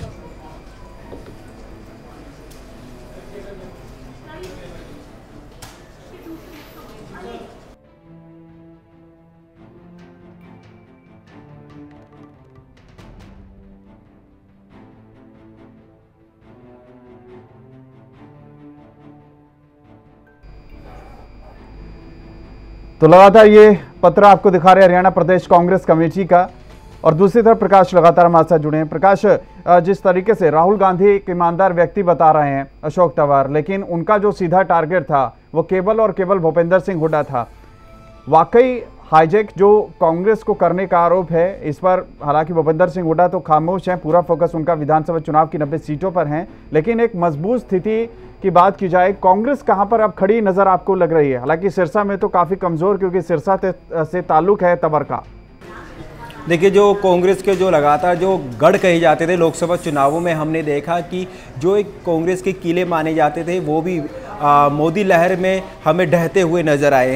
तो लगातार ये पत्र आपको दिखा रहे हैं हरियाणा प्रदेश कांग्रेस कमेटी का, और दूसरी तरफ प्रकाश लगातार हमारे साथ जुड़े हैं। प्रकाश, जिस तरीके से राहुल गांधी एक ईमानदार व्यक्ति बता रहे हैं अशोक तंवर, लेकिन उनका जो सीधा टारगेट था वो केवल और केवल भूपेंद्र सिंह हुड्डा था। वाकई हाईजैक जो कांग्रेस को करने का आरोप है इस पर, हालांकि भूपेंद्र सिंह हुड्डा तो खामोश हैं, पूरा फोकस उनका विधानसभा चुनाव की 90 सीटों पर है, लेकिन एक मजबूत स्थिति की बात की जाए, कांग्रेस कहां पर अब खड़ी नजर आपको लग रही है? हालांकि सिरसा में तो काफी कमजोर, क्योंकि सिरसा से ताल्लुक है तंवर का। देखिए, जो कांग्रेस के जो लगातार जो गढ़ कहे जाते थे लोकसभा चुनावों में, हमने देखा कि जो एक कांग्रेस के किले माने जाते थे वो भी मोदी लहर में हमें ढहते हुए नजर आए हैं।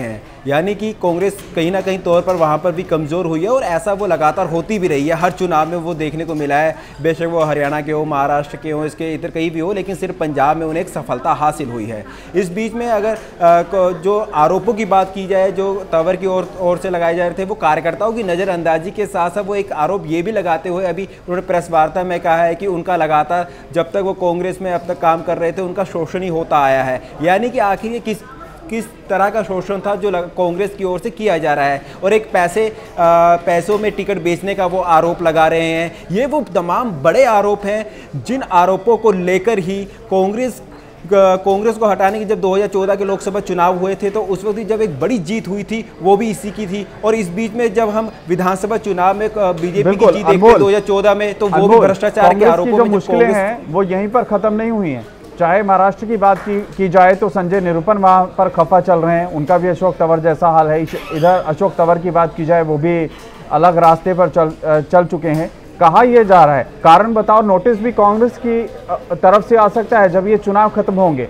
यानी कि कांग्रेस कहीं ना कहीं तौर पर वहाँ पर भी कमज़ोर हुई है और ऐसा वो लगातार होती भी रही है। हर चुनाव में वो देखने को मिला है, बेशक वो हरियाणा के हो, महाराष्ट्र के हो, इसके इधर कहीं भी हो, लेकिन सिर्फ पंजाब में उन्हें एक सफलता हासिल हुई है। इस बीच में अगर जो आरोपों की बात की जाए जो तंवर की ओर से लगाए जा रहे थे, वो कार्यकर्ताओं की नज़रअंदाजी के साथ साथ वो एक आरोप ये भी लगाते हुए अभी उन्होंने प्रेस वार्ता में कहा है कि उनका लगातार जब तक वो कांग्रेस में अब तक काम कर रहे थे उनका शोषण ही होता आया है। यानी कि आखिर ये किस तरह का शोषण था जो कांग्रेस की ओर से किया जा रहा है, और एक पैसों में टिकट बेचने का वो आरोप लगा रहे हैं। ये वो तमाम बड़े आरोप हैं जिन आरोपों को लेकर ही कांग्रेस को हटाने की जब 2014 के लोकसभा चुनाव हुए थे तो उस वक्त जब एक बड़ी जीत हुई थी वो भी इसी की थी। और इस बीच में जब हम विधानसभा चुनाव में बीजेपी की जीत देखते 2014 में, तो वो भी भ्रष्टाचार के आरोपों में मुश्किलें हैं वो यहीं पर खत्म नहीं हुई हैं। चाहे महाराष्ट्र की बात की जाए तो संजय निरुपम वहां पर खफा चल रहे हैं, उनका भी अशोक तंवर जैसा हाल है। इधर अशोक तंवर की बात की जाए वो भी अलग रास्ते पर चल चुके हैं। कहाँ ये जा रहा है, कारण बताओ। नोटिस भी कांग्रेस की तरफ से आ सकता है जब ये चुनाव खत्म होंगे।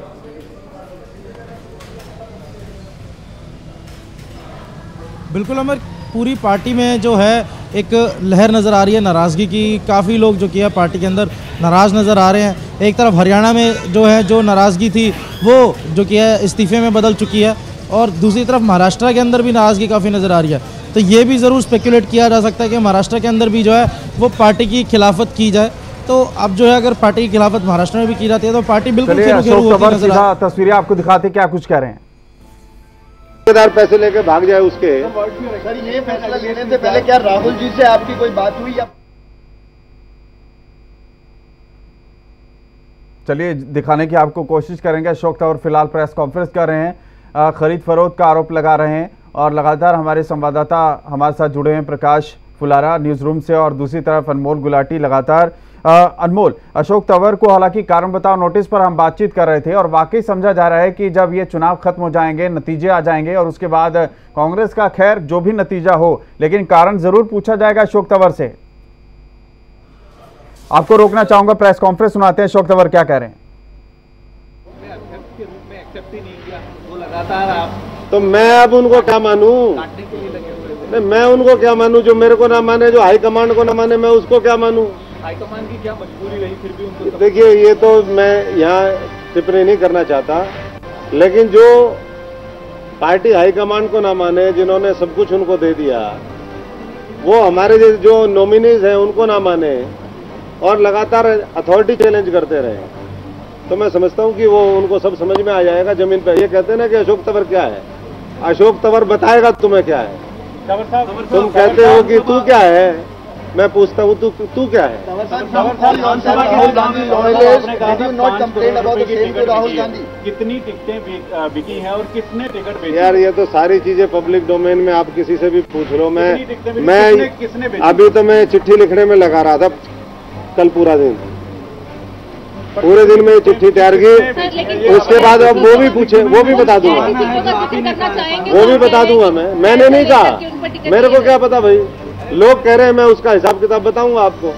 बिल्कुल अमर, पूरी पार्टी में जो है एक लहर नज़र आ रही है नाराज़गी की। काफ़ी लोग जो किया पार्टी के अंदर नाराज़ नज़र आ रहे हैं। एक तरफ हरियाणा में जो नाराज़गी थी वो जो किया है इस्तीफे में बदल चुकी है, और दूसरी तरफ महाराष्ट्र के अंदर भी नाराज़गी काफ़ी नज़र आ रही है। तो ये भी ज़रूर स्पेकुलेट किया जा सकता है कि महाराष्ट्र के अंदर भी जो है वो पार्टी की खिलाफत की जाए। तो अब जो है अगर पार्टी की खिलाफत महाराष्ट्र में भी की जाती है तो पार्टी बिल्कुल तस्वीरें आपको दिखाते क्या कुछ कह रहे हैं। ठेकेदार पैसे लेके भाग जाए उसके। सर ये फैसला लेने से पहले क्या राहुल जी से आपकी कोई बात हुई या? चलिए दिखाने की आपको कोशिश करेंगे। अशोक तंवर फिलहाल प्रेस कॉन्फ्रेंस कर रहे हैं, खरीद फरोख्त का आरोप लगा रहे हैं, और लगातार हमारे संवाददाता हमारे साथ जुड़े हैं प्रकाश फुलारा न्यूज़ रूम से, और दूसरी तरफ अनमोल गुलाटी लगातार। अनमोल, अशोक तंवर को हालांकि कारण बताओ नोटिस पर हम बातचीत कर रहे थे, और वाकई समझा जा रहा है कि जब ये चुनाव खत्म हो जाएंगे, नतीजे आ जाएंगे, और उसके बाद कांग्रेस का खैर जो भी नतीजा हो, लेकिन कारण जरूर पूछा जाएगा अशोक तंवर से। आपको रोकना चाहूंगा, प्रेस कॉन्फ्रेंस सुनाते हैं अशोक तंवर क्या कह रहे हैं। तो मैं अब उनको क्या मानूं? नहीं, मैं उनको क्या मानूं? जो मेरे को ना माने, जो हाईकमांड को ना माने, मैं उसको क्या मानूं? हाईकमांड की क्या मजबूरी रही फिर भी उनको? देखिए, ये तो मैं यहाँ टिप्पणी नहीं करना चाहता, लेकिन जो पार्टी हाईकमांड को ना माने, जिन्होंने सब कुछ उनको दे दिया, वो हमारे जो नॉमिनीज हैं उनको ना माने और लगातार अथॉरिटी चैलेंज करते रहे, तो मैं समझता हूं कि वो उनको सब समझ में आ जाएगा जमीन पे। ये कहते हैं ना कि अशोक तंवर क्या है, अशोक तंवर बताएगा तुम्हें क्या है। तुम कहते हो कि तू क्या है, मैं पूछता हूँ तू क्या है। कितनी टिकटें बिकी हैं और कितने टिकट बेचे? यार ये तो सारी चीजें पब्लिक डोमेन में आप किसी से भी पूछ लो। मैं अभी तो मैं चिट्ठी लिखने में लगा रहा था, कल पूरे दिन में चिट्ठी तैयार की, उसके बाद अब वो भी पूछे, वो भी बता दूंगा, वो भी बता दूंगा। मैंने नहीं कहा, मेरे को क्या पता भाई, लोग कह रहे हैं, मैं उसका हिसाब किताब बताऊंगा आपको।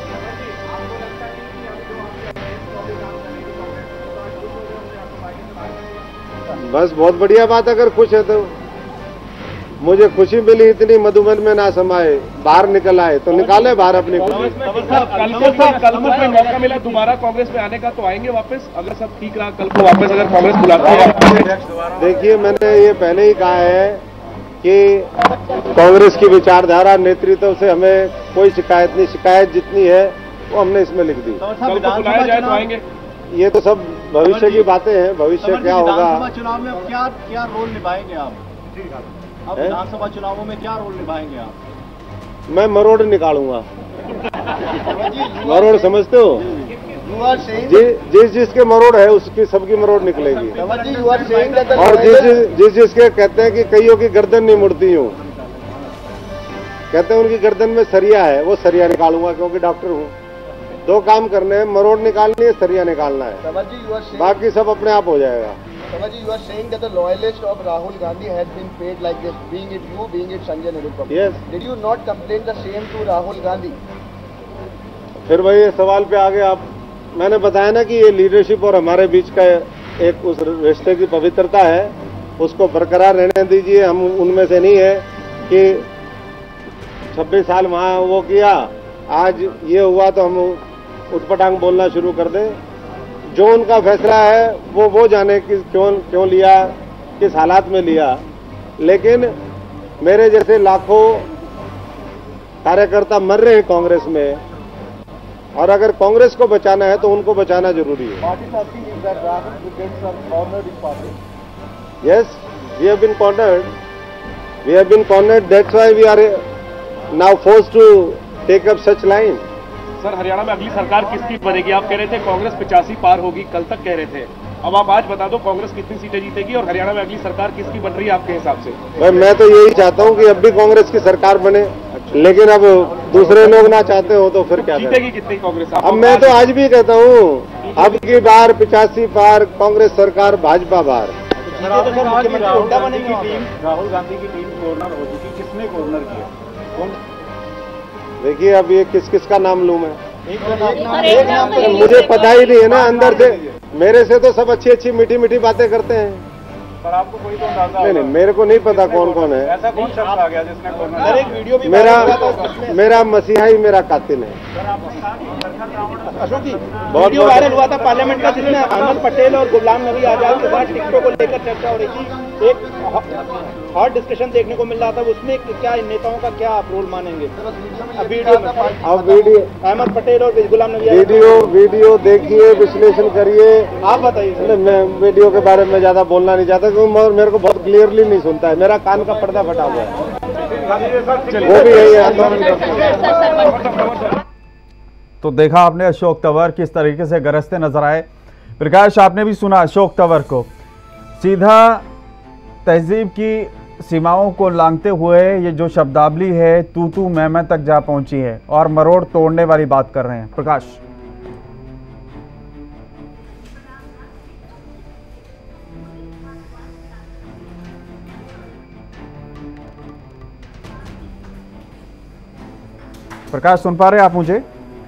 बस बहुत बढ़िया बात, अगर खुश है तो। मुझे खुशी मिली, इतनी मधुबन में ना समाये, बाहर निकल आए तो निकाले बाहर अपनी खुशी। कल को मौका मिला दोबारा कांग्रेस में आने का तो आएंगे वापस, अगर सब ठीक रहा कल को वापस अगर कांग्रेस बुलाती है? देखिए, मैंने ये पहले ही कहा है कि कांग्रेस की विचारधारा नेतृत्व से हमें कोई शिकायत नहीं, शिकायत जितनी है वो हमने इसमें लिख दी। बुलाया जाए तो आएंगे? ये तो सब भविष्य की बातें हैं, भविष्य क्या होगा। विधानसभा चुनाव में क्या रोल निभाएंगे आप? अब विधानसभा चुनावों में क्या रोल निभाएंगे आप? मैं मरोड़ निकालूंगा। मरोड़ समझते हो? जिसके मरोड़ है उसकी सबकी मरोड़ निकलेगी। और जिसके कहते हैं कि कईयों की गर्दन नहीं मुड़ती हूँ, कहते हैं उनकी गर्दन में सरिया है, वो सरिया निकालूंगा, क्योंकि डॉक्टर हूँ। दो काम करने हैं, मरोड़ निकालनी है, सरिया निकालना है, बाकी सब अपने आप हो जाएगा। Samaji, you are saying that the loyalist of Rahul Gandhi has been paid like this, being it you, being it Sanjay Nirupam. Yes. Did you not complain the same to Rahul Gandhi? फिर वही सवाल पे आगे आप, मैंने बताया ना कि ये लीडरशिप और हमारे बीच का एक उस रिश्ते की पवित्रता है उसको बरकरार रहने दीजिए। हम उनमें से नहीं है कि 26 साल वहाँ वो किया, आज ये हुआ तो हम उठपटांग बोलना शुरू कर दें। जो उनका फैसला है वो जाने कि क्यों लिया, किस हालात में लिया। लेकिन मेरे जैसे लाखों कार्यकर्ता मर रहे हैं कांग्रेस में, और अगर कांग्रेस को बचाना है तो उनको बचाना जरूरी है। Yes, we have been cornered. We have been cornered. That's why we are now forced to take up such line. Sir, Haryana में अगली सरकार किसकी बनेगी? आप कह रहे थे कांग्रेस 85 पार होगी, कल तक कह रहे थे। अब आप आज बता दो कांग्रेस कितनी सीटें जीतेगी और हरियाणा में अगली सरकार किसकी बन रही है आपके हिसाब से? भाई मैं तो यही चाहता हूँ कि अब भी कांग्रेस की सरकार बने, लेकिन अब दूसरे लोग ना चाहते हो तो फिर क्या जीतेगी कितनी कांग्रेस? अब मैं तो आज भी कहता हूँ अब की बार 85 पार कांग्रेस सरकार, भाजपा बार। राहुल गांधी की टीम कॉर्नर हो चुकी, किसने कॉर्नर किया? कौन? देखिए अब ये किसका नाम लूं मैं? एक नाम तो मुझे पता ही नहीं है ना अंदर से। मेरे से तो सब अच्छी मीठी बातें करते हैं, पर आपको कोई तो अंदाजा नहीं, मेरे को नहीं पता कौन है। ऐसा कौन शख्स आ गया जिसने कॉर्नर? एक वीडियो भी मेरा मसीहा ही मेरा कातिल है। अशोक जी, वीडियो वायरल हुआ था पार्लियामेंट का, जिसमें अहमद पटेल और गुलाम नबी आजाद के साथ टिकटों को लेकर चर्चा हो रही थी। एक हॉट डिस्कशन देखने को मिल रहा था, उसमें क्या इन नेताओं का क्या आप रोल मानेंगे? अब वीडियो अहमद पटेल और गुलाम नबी, वीडियो देखिए, विश्लेषण करिए। आप बताइए। मैं वीडियो के बारे में ज्यादा बोलना नहीं चाहता क्योंकि मेरे को बहुत क्लियरली नहीं सुनता है, मेरा कान का पर्दा फटा हुआ है। वो भी यही है। तो देखा आपने अशोक तंवर किस तरीके से गरजते नजर आए। प्रकाश, आपने भी सुना अशोक तंवर को सीधा तहजीब की सीमाओं को लांघते हुए ये जो शब्दावली है तू मैं तक जा पहुंची है और मरोड़ तोड़ने वाली बात कर रहे हैं। प्रकाश, सुन पा रहे हैं आप मुझे?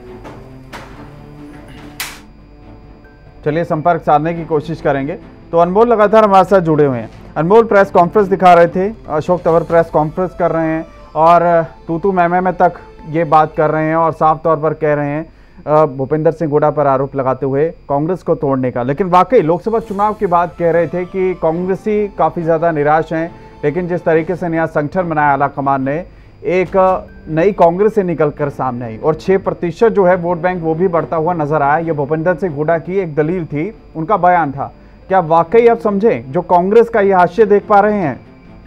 चलिए संपर्क साधने की कोशिश करेंगे। तो अनमोल लगातार हमारे साथ जुड़े हुए हैं। अनमोल प्रेस कॉन्फ्रेंस दिखा रहे थे, अशोक तंवर प्रेस कॉन्फ्रेंस कर रहे हैं और तू मैं तक ये बात कर रहे हैं और साफ तौर पर कह रहे हैं भूपेंद्र सिंह हुड्डा पर आरोप लगाते हुए कांग्रेस को तोड़ने का। लेकिन वाकई लोकसभा चुनाव की बात कह रहे थे कि कांग्रेसी काफ़ी ज़्यादा निराश हैं, लेकिन जिस तरीके से नया संगठन बनाया आलाकमान ने, एक नई कांग्रेस से निकलकर सामने आई और 6% जो है वोट बैंक वो भी बढ़ता हुआ नजर आया। ये भूपेंद्र सिंह हुड्डा की एक दलील थी, उनका बयान था। क्या वाकई आप समझें जो कांग्रेस का ये हाशिया देख पा रहे हैं?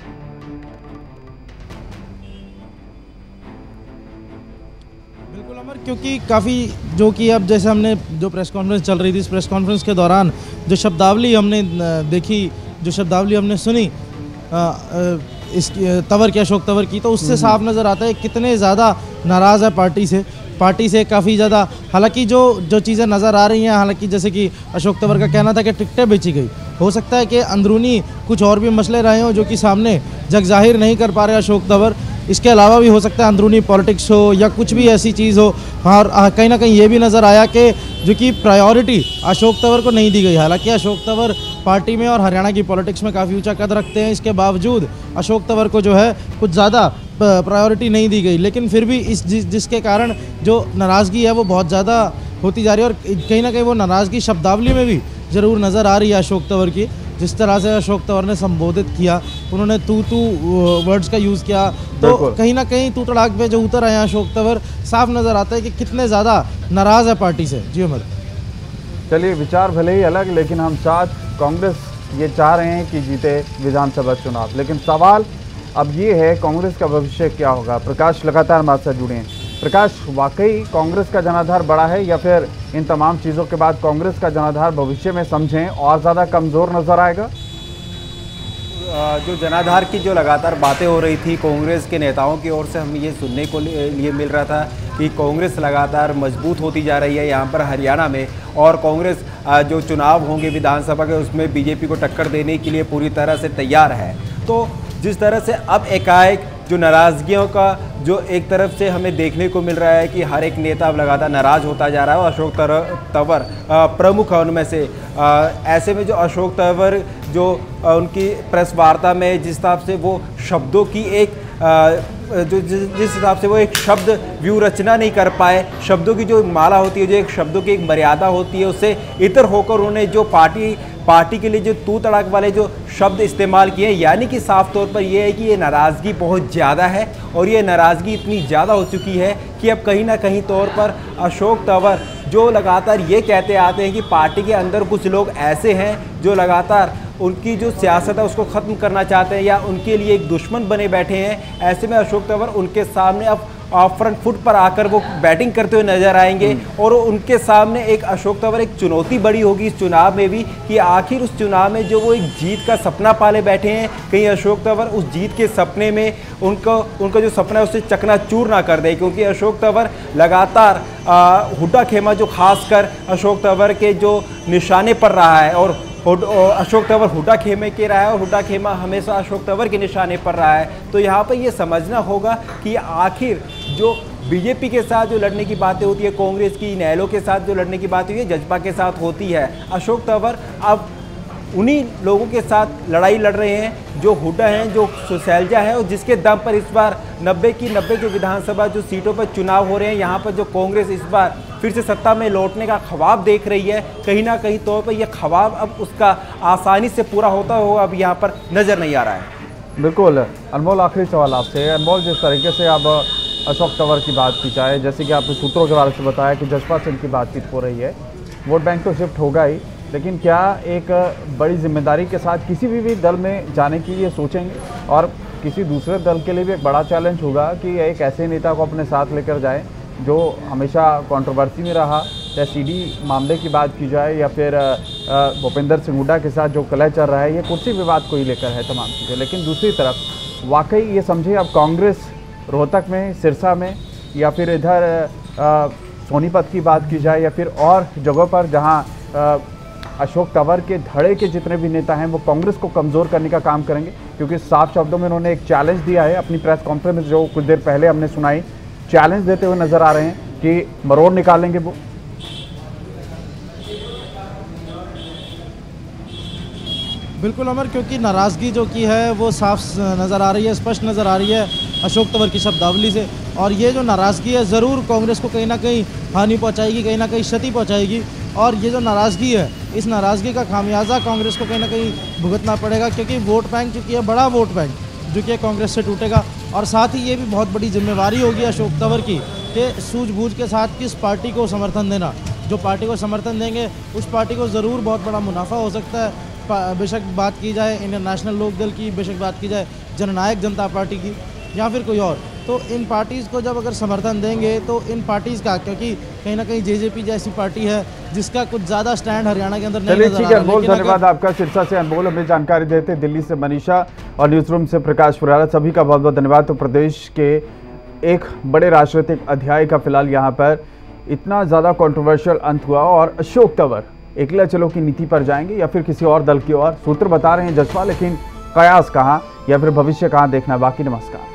बिल्कुल अमर, क्योंकि काफ़ी जो कि अब जैसे हमने जो प्रेस कॉन्फ्रेंस चल रही थी, इस प्रेस कॉन्फ्रेंस के दौरान जो शब्दावली हमने देखी, जो शब्दावली हमने सुनी इस तंवर की, अशोक तंवर की, तो उससे साफ नज़र आता है कितने ज़्यादा नाराज़ है पार्टी से काफ़ी ज़्यादा। हालांकि जो चीज़ें नज़र आ रही हैं, हालांकि जैसे कि अशोक तंवर का कहना था कि टिकटें बेची गई, हो सकता है कि अंदरूनी कुछ और भी मसले रहे हों जो कि सामने जग जाहिर नहीं कर पा रहे अशोक तंवर। इसके अलावा भी हो सकता है अंदरूनी पॉलिटिक्स हो या कुछ भी ऐसी चीज़ हो। और कहीं ना कहीं ये भी नज़र आया कि जो कि प्रायोरिटी अशोक तंवर को नहीं दी गई। हालांकि अशोक तंवर पार्टी में और हरियाणा की पॉलिटिक्स में काफ़ी ऊंचा कद रखते हैं, इसके बावजूद अशोक तंवर को जो है कुछ ज़्यादा प्रायोरिटी नहीं दी गई। लेकिन फिर भी जिसके कारण जो नाराज़गी है वो बहुत ज़्यादा होती जा रही है और कहीं ना कहीं वो नाराज़गी शब्दावली में भी ज़रूर नज़र आ रही है अशोक तंवर की। जिस तरह से अशोक तंवर ने संबोधित किया, उन्होंने तू वर्ड्स का यूज़ किया, तो कहीं ना कहीं तू तड़ाक पे जो उतर आए हैं अशोक तंवर, साफ नज़र आता है कि कितने ज़्यादा नाराज़ है पार्टी से। जी उमर, चलिए विचार भले ही अलग, लेकिन हम साथ कांग्रेस ये चाह रहे हैं कि जीते विधानसभा चुनाव। लेकिन सवाल अब ये है कांग्रेस का भविष्य क्या होगा। प्रकाश लगातार हमारे साथ जुड़े हैं। प्रकाश, वाकई कांग्रेस का जनाधार बड़ा है या फिर इन तमाम चीज़ों के बाद कांग्रेस का जनाधार भविष्य में समझें और ज़्यादा कमज़ोर नज़र आएगा? जो जनाधार की जो लगातार बातें हो रही थी कांग्रेस के नेताओं की ओर से, हमें ये सुनने को लिए मिल रहा था कि कांग्रेस लगातार मजबूत होती जा रही है यहाँ पर हरियाणा में, और कांग्रेस जो चुनाव होंगे विधानसभा के उसमें बीजेपी को टक्कर देने के लिए पूरी तरह से तैयार है। तो जिस तरह से अब एकाएक जो नाराज़गियों का जो एक तरफ से हमें देखने को मिल रहा है कि हर एक नेता अब लगातार नाराज़ होता जा रहा है और अशोक तंवर प्रमुख है उनमें से। ऐसे में जो अशोक तंवर जो उनकी प्रेस वार्ता में जिस हिसाब से वो शब्दों की एक जिस हिसाब से वो एक शब्द व्यू रचना नहीं कर पाए, शब्दों की जो माला होती है, जो एक शब्दों की एक मर्यादा होती है, उससे इतर होकर उन्होंने जो पार्टी के लिए जो तू तड़ाक वाले जो शब्द इस्तेमाल किए, यानी कि साफ तौर पर यह है कि ये नाराज़गी बहुत ज़्यादा है और ये नाराज़गी इतनी ज़्यादा हो चुकी है कि अब कहीं ना कहीं तौर पर अशोक तंवर जो लगातार ये कहते आते हैं कि पार्टी के अंदर कुछ लोग ऐसे हैं जो लगातार उनकी जो सियासत है उसको ख़त्म करना चाहते हैं या उनके लिए एक दुश्मन बने बैठे हैं। ऐसे में अशोक तंवर उनके सामने अब फ्रंट फुट पर आकर वो बैटिंग करते हुए नजर आएंगे और उनके सामने एक अशोक तंवर एक चुनौती बड़ी होगी इस चुनाव में भी कि आखिर उस चुनाव में जो वो एक जीत का सपना पाले बैठे हैं, कहीं अशोक तंवर उस जीत के सपने में उनका जो सपना है उसे चकनाचूर ना कर दे। क्योंकि अशोक तंवर लगातार हुड्डा खेमा जो खासकर अशोक तंवर के जो निशाने पर रहा है और अशोक तंवर हुड्डा खेमे के रहा है और हुड्डा खेमा हमेशा अशोक तंवर के निशाने पर रहा है। तो यहाँ पर ये समझना होगा कि आखिर जो बीजेपी के साथ जो लड़ने की बातें होती है, कांग्रेस की इनेलो के साथ जो लड़ने की बात हुई है, जजपा के साथ होती है, अशोक तंवर अब उन्हीं लोगों के साथ लड़ाई लड़ रहे हैं जो हुड्डा हैं, जो शैलजा है और जिसके दम पर इस बार 90 की 90 जो विधानसभा जो सीटों पर चुनाव हो रहे हैं, यहाँ पर जो कांग्रेस इस बार फिर से सत्ता में लौटने का ख्वाब देख रही है, कहीं ना कहीं तौर पर यह ख्वाब अब उसका आसानी से पूरा होता हुआ अब यहाँ पर नज़र नहीं आ रहा है। बिल्कुल अनमोल, आखिरी सवाल आपसे। अनमोल, जिस तरीके से अब अशोक तंवर की बात की जाए, जैसे कि आपने सूत्रों के बारे से बताया कि जजपा से इनकी बातचीत हो रही है, वोट बैंक तो शिफ्ट होगा ही, लेकिन क्या एक बड़ी जिम्मेदारी के साथ किसी भी दल में जाने की ये सोचेंगे? और किसी दूसरे दल के लिए भी एक बड़ा चैलेंज होगा कि एक ऐसे नेता को अपने साथ लेकर जाए जो हमेशा कंट्रोवर्सी में रहा, चाहे सीडी मामले की बात की जाए या फिर भूपेंद्र सिंह हुड्डा के साथ जो कलह चल रहा है, ये कुर्सी विवाद को ही लेकर है तमाम चीज़ें। लेकिन दूसरी तरफ वाकई ये समझे अब कांग्रेस रोहतक में, सिरसा में या फिर इधर सोनीपत की बात की जाए या फिर और जगहों पर जहाँ अशोक तंवर के धड़े के जितने भी नेता हैं वो कांग्रेस को कमज़ोर करने का काम करेंगे, क्योंकि साफ शब्दों में उन्होंने एक चैलेंज दिया है अपनी प्रेस कॉन्फ्रेंस में जो कुछ देर पहले हमने सुनाई, चैलेंज देते हुए नजर आ रहे हैं कि मरोड़ निकालेंगे वो। बिल्कुल अमर, क्योंकि नाराज़गी जो की है वो साफ नज़र आ रही है, स्पष्ट नज़र आ रही है अशोक तंवर की शब्दावली से। और ये जो नाराज़गी है ज़रूर कांग्रेस को कहीं ना कहीं हानि पहुंचाएगी, कहीं ना कहीं क्षति पहुंचाएगी। और ये जो नाराज़गी है, इस नाराज़गी का खामियाजा कांग्रेस को कहीं ना कहीं भुगतना पड़ेगा, क्योंकि वोट बैंक चूँकि है, बड़ा वोट बैंक जो कि कांग्रेस से टूटेगा। और साथ ही ये भी बहुत बड़ी जिम्मेवारी होगी अशोक तंवर की कि सूझबूझ के साथ किस पार्टी को समर्थन देना। जो पार्टी को समर्थन देंगे उस पार्टी को ज़रूर बहुत बड़ा मुनाफा हो सकता है। बेशक बात की जाए इंडियन नेशनल लोकदल की, बेशक बात की जाए जननायक जनता पार्टी की या फिर कोई और, तो इन पार्टीज़ को जब अगर समर्थन देंगे तो इन पार्टीज़ का, क्योंकि कहीं ना कहीं जेजेपी जैसी पार्टी है जिसका कुछ ज़्यादा स्टैंड हरियाणा के अंदर नहीं नजर आ रहा है। अनमोल, धन्यवाद आपका। सिरसा से अनमोल हमें जानकारी देते, दिल्ली से मनीषा और न्यूज़ रूम से प्रकाश पुराला, सभी का बहुत बहुत धन्यवाद। तो प्रदेश के एक बड़े राजनीतिक अध्याय का फिलहाल यहाँ पर इतना ज़्यादा कंट्रोवर्शियल अंत हुआ और अशोक तंवर एकला चलो की नीति पर जाएंगे या फिर किसी और दल की ओर। सूत्र बता रहे हैं जजपा, लेकिन कयास कहाँ या फिर भविष्य कहाँ देखना बाकी। नमस्कार।